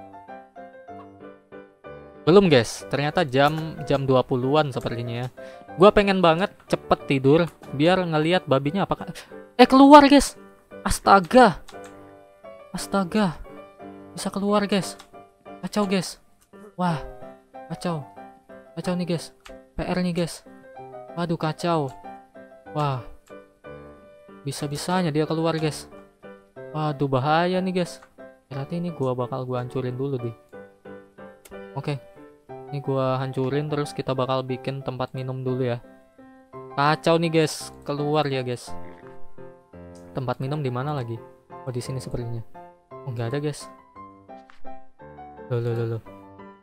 Belum guys, ternyata jam jam dua puluhan sepertinya ya. Gua pengen banget cepet tidur biar ngelihat babinya apakah eh keluar guys. Astaga. Astaga. Bisa keluar guys. Kacau guys. Wah, kacau. Kacau nih guys. P R nih guys. Waduh, kacau. Wah. Bisa-bisanya dia keluar guys. Waduh, bahaya nih guys. Berarti ini gua bakal gua hancurin dulu deh. Oke. Ini gua hancurin, terus kita bakal bikin tempat minum dulu ya. Kacau nih guys, keluar ya guys. Tempat minum di mana lagi? Oh, di sini sepertinya. Oh, nggak ada guys. Loh, loh, loh, loh.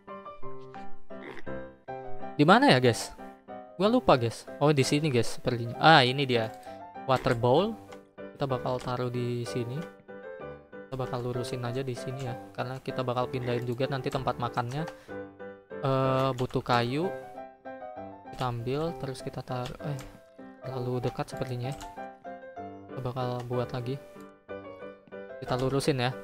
Di mana ya guys? Gua lupa guys. Oh, di sini guys sepertinya. Ah, ini dia. Water bowl. Kita bakal taruh di sini. Kita bakal lurusin aja di sini ya, karena kita bakal pindahin juga nanti tempat makannya. Uh, butuh kayu, kita ambil, terus kita taruh. Eh, terlalu dekat sepertinya. Kita bakal buat lagi. Kita lurusin ya.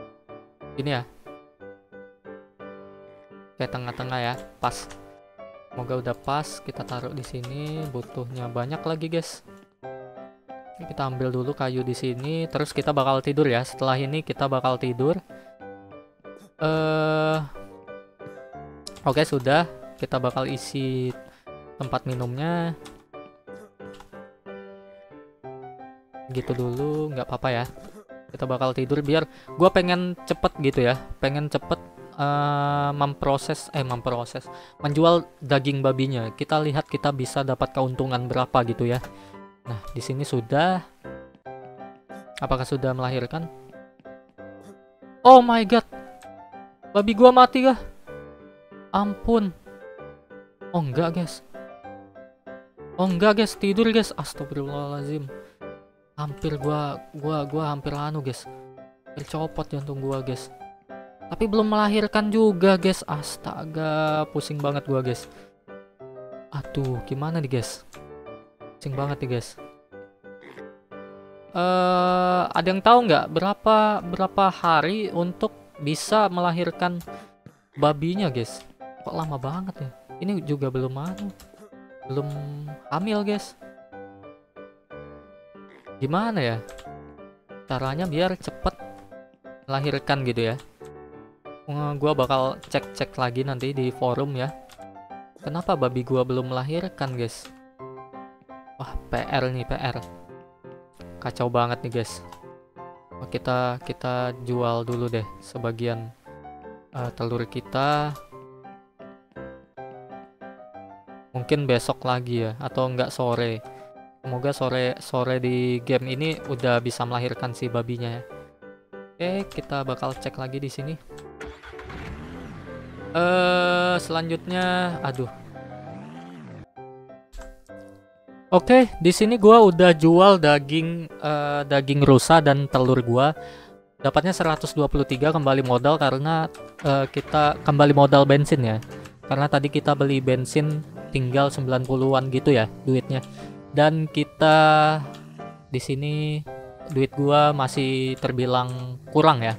Ini ya. Kayak tengah-tengah ya, pas. Semoga udah pas. Kita taruh di sini. Butuhnya banyak lagi guys. Kita ambil dulu kayu di sini. Terus kita bakal tidur ya. Setelah ini kita bakal tidur. Eh, Oke sudah. Kita bakal isi tempat minumnya. Gitu dulu, nggak apa-apa ya. Kita bakal tidur biar gue pengen cepet gitu ya. Pengen cepet uh, memproses, eh memproses, menjual daging babinya. Kita lihat kita bisa dapat keuntungan berapa gitu ya. Nah di sini sudah. Apakah sudah melahirkan? Oh my god, babi gua mati kah? Ampun. Oh enggak guys. Oh enggak guys, tidur guys. Astagfirullahaladzim. Hampir gua gua gua hampir anu guys. Tercopot jantung gua guys. Tapi belum melahirkan juga guys. Astaga, pusing banget gua guys. Aduh, gimana nih guys? Pusing banget nih guys. Eh, uh, ada yang tahu nggak berapa berapa hari untuk bisa melahirkan babinya guys? Kok lama banget ya? Ini juga belum anu. Belum hamil guys. Gimana ya caranya biar cepet melahirkan gitu ya? Gua bakal cek-cek lagi nanti di forum ya. Kenapa babi gua belum melahirkan guys? Wah P R nih, P R. Kacau banget nih guys. Oh, kita kita jual dulu deh sebagian uh, telur kita. Mungkin besok lagi ya, atau enggak sore. Semoga sore sore di game ini udah bisa melahirkan si babinya ya. Oke, kita bakal cek lagi di sini. Eh, uh, selanjutnya, aduh. Oke, di sini gua udah jual daging uh, daging rusa dan telur gua. Dapatnya seratus dua puluh tiga kembali modal karena uh, kita kembali modal bensin ya. Karena tadi kita beli bensin tinggal sembilan puluhan gitu ya duitnya. Dan kita di sini duit gua masih terbilang kurang ya.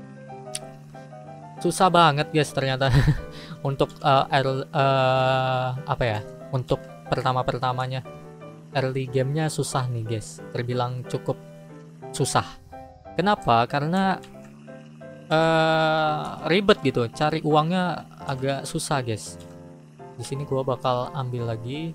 Susah banget guys ternyata untuk uh, early, uh, apa ya? Untuk pertama-pertamanya early gamenya susah nih guys. Terbilang cukup susah. Kenapa? Karena uh, ribet gitu. Cari uangnya agak susah guys. Di sini gua bakal ambil lagi.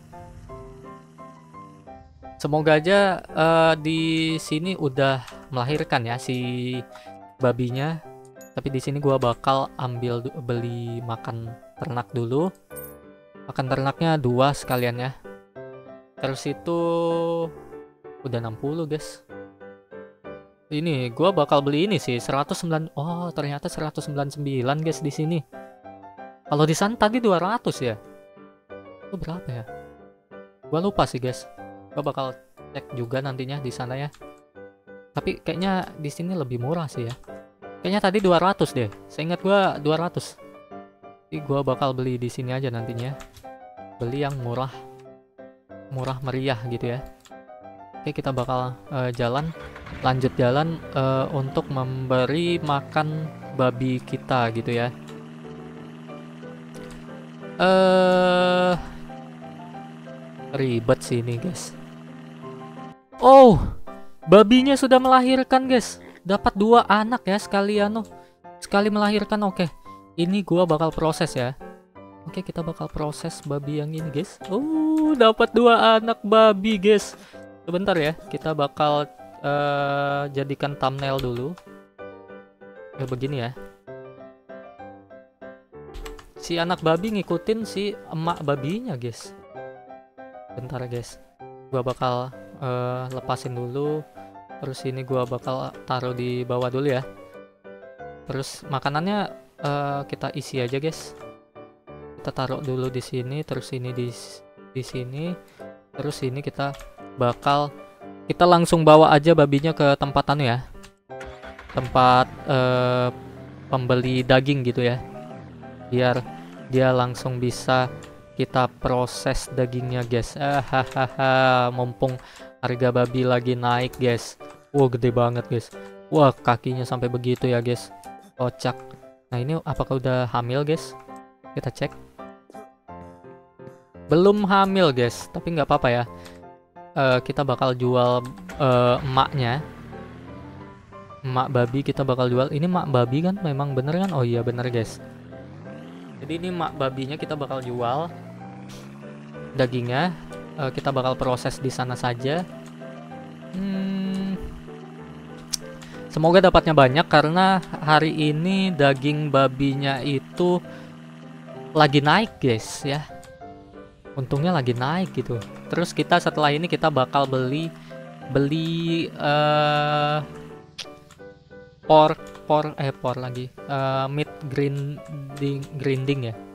Semoga aja uh, di sini udah melahirkan ya si babinya. Tapi di sini gua bakal ambil beli makan ternak dulu. Makan ternaknya dua sekalian ya. Terus itu udah enam puluh guys. Ini gua bakal beli ini sih seratus sembilan. Oh, ternyata seratus sembilan puluh sembilan guys di sini. Kalau di sana tadi dua ratus ya. Itu berapa ya? Gua lupa sih guys. Gua bakal cek juga nantinya di sana ya. Tapi kayaknya di sini lebih murah sih ya. Kayaknya tadi dua ratus deh. Seingat gua dua ratus. Jadi gua bakal beli di sini aja nantinya. Beli yang murah. Murah meriah gitu ya. Oke, kita bakal uh, jalan lanjut jalan uh, untuk memberi makan babi kita gitu ya. Eh uh, ribet sih ini guys. Oh, babinya sudah melahirkan guys. Dapat dua anak ya sekalian, oh. Sekali melahirkan. Oke, ini gua bakal proses ya. Oke, kita bakal proses babi yang ini guys. Oh, dapat dua anak babi guys. Sebentar ya, kita bakal uh, jadikan thumbnail dulu. Ya begini ya. Si anak babi ngikutin si emak babinya guys. Bentar guys, gua bakal uh, lepasin dulu. Terus ini gua bakal taruh di bawah dulu ya. Terus makanannya uh, kita isi aja guys. Kita taruh dulu di sini, terus ini di di sini, terus ini kita bakal kita langsung bawa aja babinya ke tempat anu ya. Tempat uh, pembeli daging gitu ya. Biar dia langsung bisa kita proses dagingnya guys. Ah, hahaha, mumpung harga babi lagi naik guys. Wow, gede banget guys. Wah, kakinya sampai begitu ya guys. Kocak. Nah, ini apakah udah hamil guys? Kita cek. Belum hamil guys, tapi nggak apa-apa ya. Uh, kita bakal jual uh, emaknya. Emak babi kita bakal jual. Ini emak babi kan memang bener kan? Oh iya bener guys. Jadi ini emak babinya kita bakal jual. Dagingnya uh, kita bakal proses di sana saja. Hmm, semoga dapatnya banyak karena hari ini daging babinya itu lagi naik guys ya. Untungnya lagi naik gitu. Terus kita setelah ini kita bakal beli beli uh, pork pork eh pork lagi uh, meat grinding grinding ya.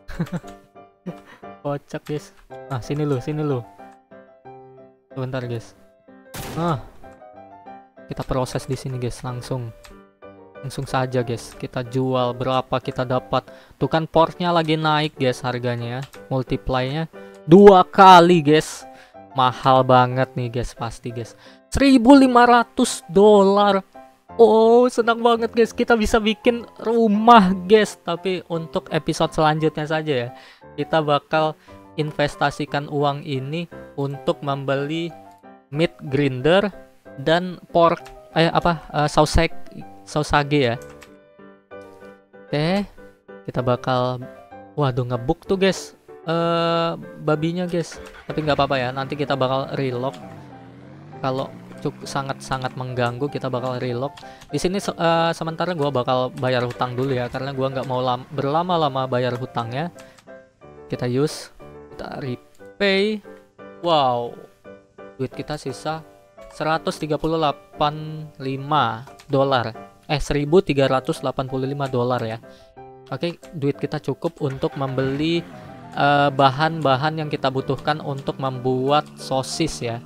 Kocak guys. Nah sini lu sini lu. Sebentar guys. Nah kita proses di sini guys langsung. Langsung saja guys, kita jual berapa kita dapat. Tuh kan portnya lagi naik guys harganya ya. Multiply-nya dua kali guys. Mahal banget nih guys pasti guys. seribu lima ratus dolar. Oh, senang banget guys. Kita bisa bikin rumah guys. Tapi untuk episode selanjutnya saja ya. Kita bakal investasikan uang ini untuk membeli meat grinder dan pork eh apa uh, sausage sausage ya. Oke, kita bakal waduh ngebuk tuh guys uh, babinya guys. Tapi nggak apa-apa ya, nanti kita bakal relock. Kalau cukup sangat-sangat mengganggu kita bakal relock. Di sini uh, sementara gua bakal bayar hutang dulu ya, karena gua nggak mau berlama-lama bayar hutangnya. Kita use, kita repay. Wow, duit kita sisa seratus tiga puluh delapan puluh lima dolar. Eh seribu tiga ratus delapan puluh lima dolar ya. Oke, duit kita cukup untuk membeli bahan-bahan uh, yang kita butuhkan untuk membuat sosis ya.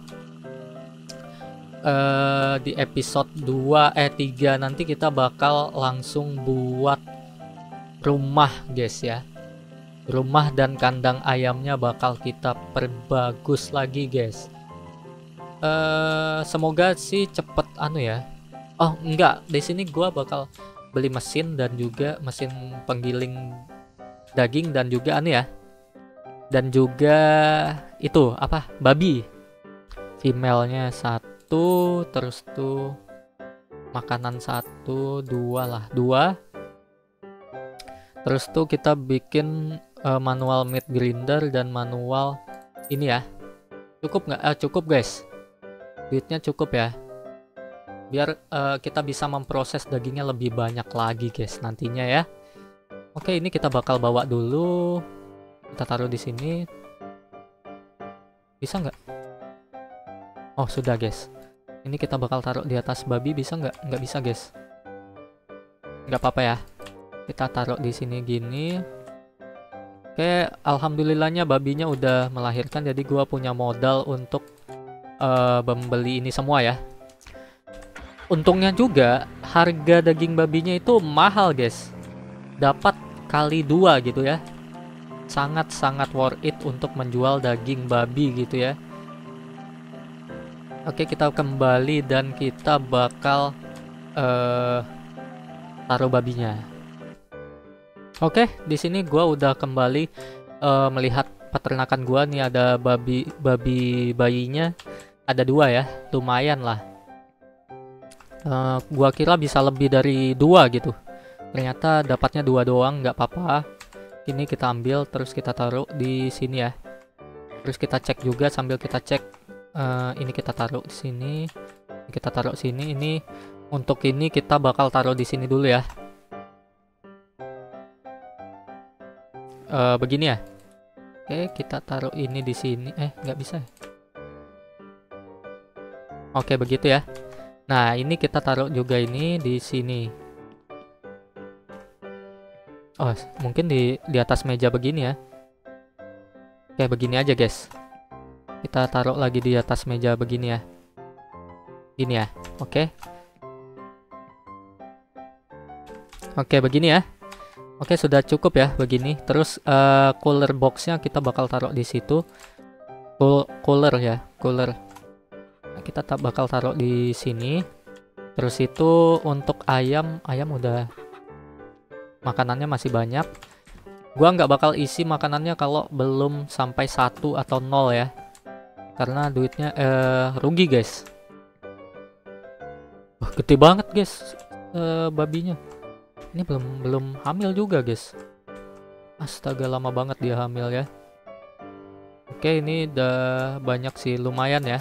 Uh, di episode dua eh tiga nanti kita bakal langsung buat rumah guys ya. Rumah dan kandang ayamnya bakal kita perbagus lagi guys. Uh, semoga sih cepet anu ya. Oh enggak, di sini gua bakal beli mesin dan juga mesin penggiling daging dan juga anu ya. Dan juga itu apa? Babi. Female-nya satu, terus tuh makanan satu, dua lah, dua. Terus tuh kita bikin uh, manual meat grinder dan manual ini ya. Cukup nggak? Uh, cukup guys. Duitnya cukup ya, biar uh, kita bisa memproses dagingnya lebih banyak lagi guys nantinya ya. Oke, ini kita bakal bawa dulu, kita taruh di sini. Bisa nggak? Oh sudah guys, ini kita bakal taruh di atas babi. Bisa nggak? Nggak bisa guys, nggak apa-apa ya, kita taruh di sini gini. Oke, alhamdulillahnya babinya udah melahirkan, jadi gua punya modal untuk Uh, membeli ini semua ya. Untungnya juga harga daging babinya itu mahal guys. Dapat kali dua gitu ya. Sangat-sangat worth it untuk menjual daging babi gitu ya. Oke, kita kembali dan kita bakal uh, taruh babinya. Oke, di sini gua udah kembali uh, melihat peternakan gua nih. Ada babi babi bayinya ada dua ya, lumayan lah. Uh, gua kira bisa lebih dari dua gitu, ternyata dapatnya dua doang. Nggak apa-apa, ini kita ambil terus kita taruh di sini ya. Terus kita cek juga sambil kita cek. Uh, ini kita taruh di sini, kita taruh sini. Ini untuk ini kita bakal taruh di sini dulu ya. Uh, begini ya. Oke, kita taruh ini di sini. Eh, nggak bisa. Oke, begitu ya. Nah, ini kita taruh juga ini di sini. Oh, mungkin di di atas meja begini ya. Oke, begini aja, guys. Kita taruh lagi di atas meja begini ya. Gini ya. Oke. Oke, begini ya. Oke, sudah cukup ya begini. Terus uh, cooler boxnya kita bakal taruh di situ. Cool, cooler ya, cooler. Nah, kita tak bakal taruh di sini. Terus itu untuk ayam, ayam udah makanannya masih banyak. Gua nggak bakal isi makanannya kalau belum sampai satu atau nol ya, karena duitnya eh, rugi guys. Wah, gede banget guys eh, babinya. Ini belum belum hamil juga guys. Astaga, lama banget dia hamil ya. Oke, ini udah banyak sih, lumayan ya.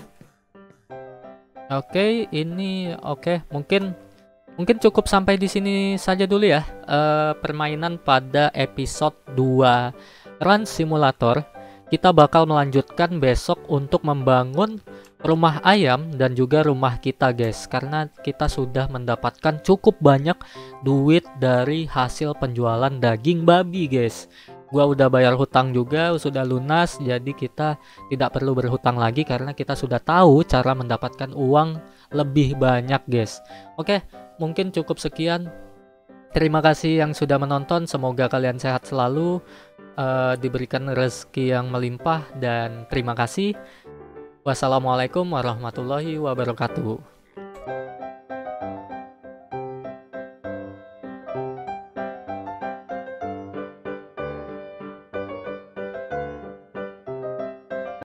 Oke, ini oke, mungkin Mungkin cukup sampai di sini saja dulu ya uh, permainan pada episode dua Run Simulator. Kita bakal melanjutkan besok untuk membangun rumah ayam dan juga rumah kita guys, karena kita sudah mendapatkan cukup banyak duit dari hasil penjualan daging babi guys. Gua udah bayar hutang juga, sudah lunas, jadi kita tidak perlu berhutang lagi karena kita sudah tahu cara mendapatkan uang lebih banyak guys. Oke, mungkin cukup sekian. Terima kasih yang sudah menonton. Semoga kalian sehat selalu, uh, diberikan rezeki yang melimpah, dan terima kasih. Wassalamualaikum warahmatullahi wabarakatuh.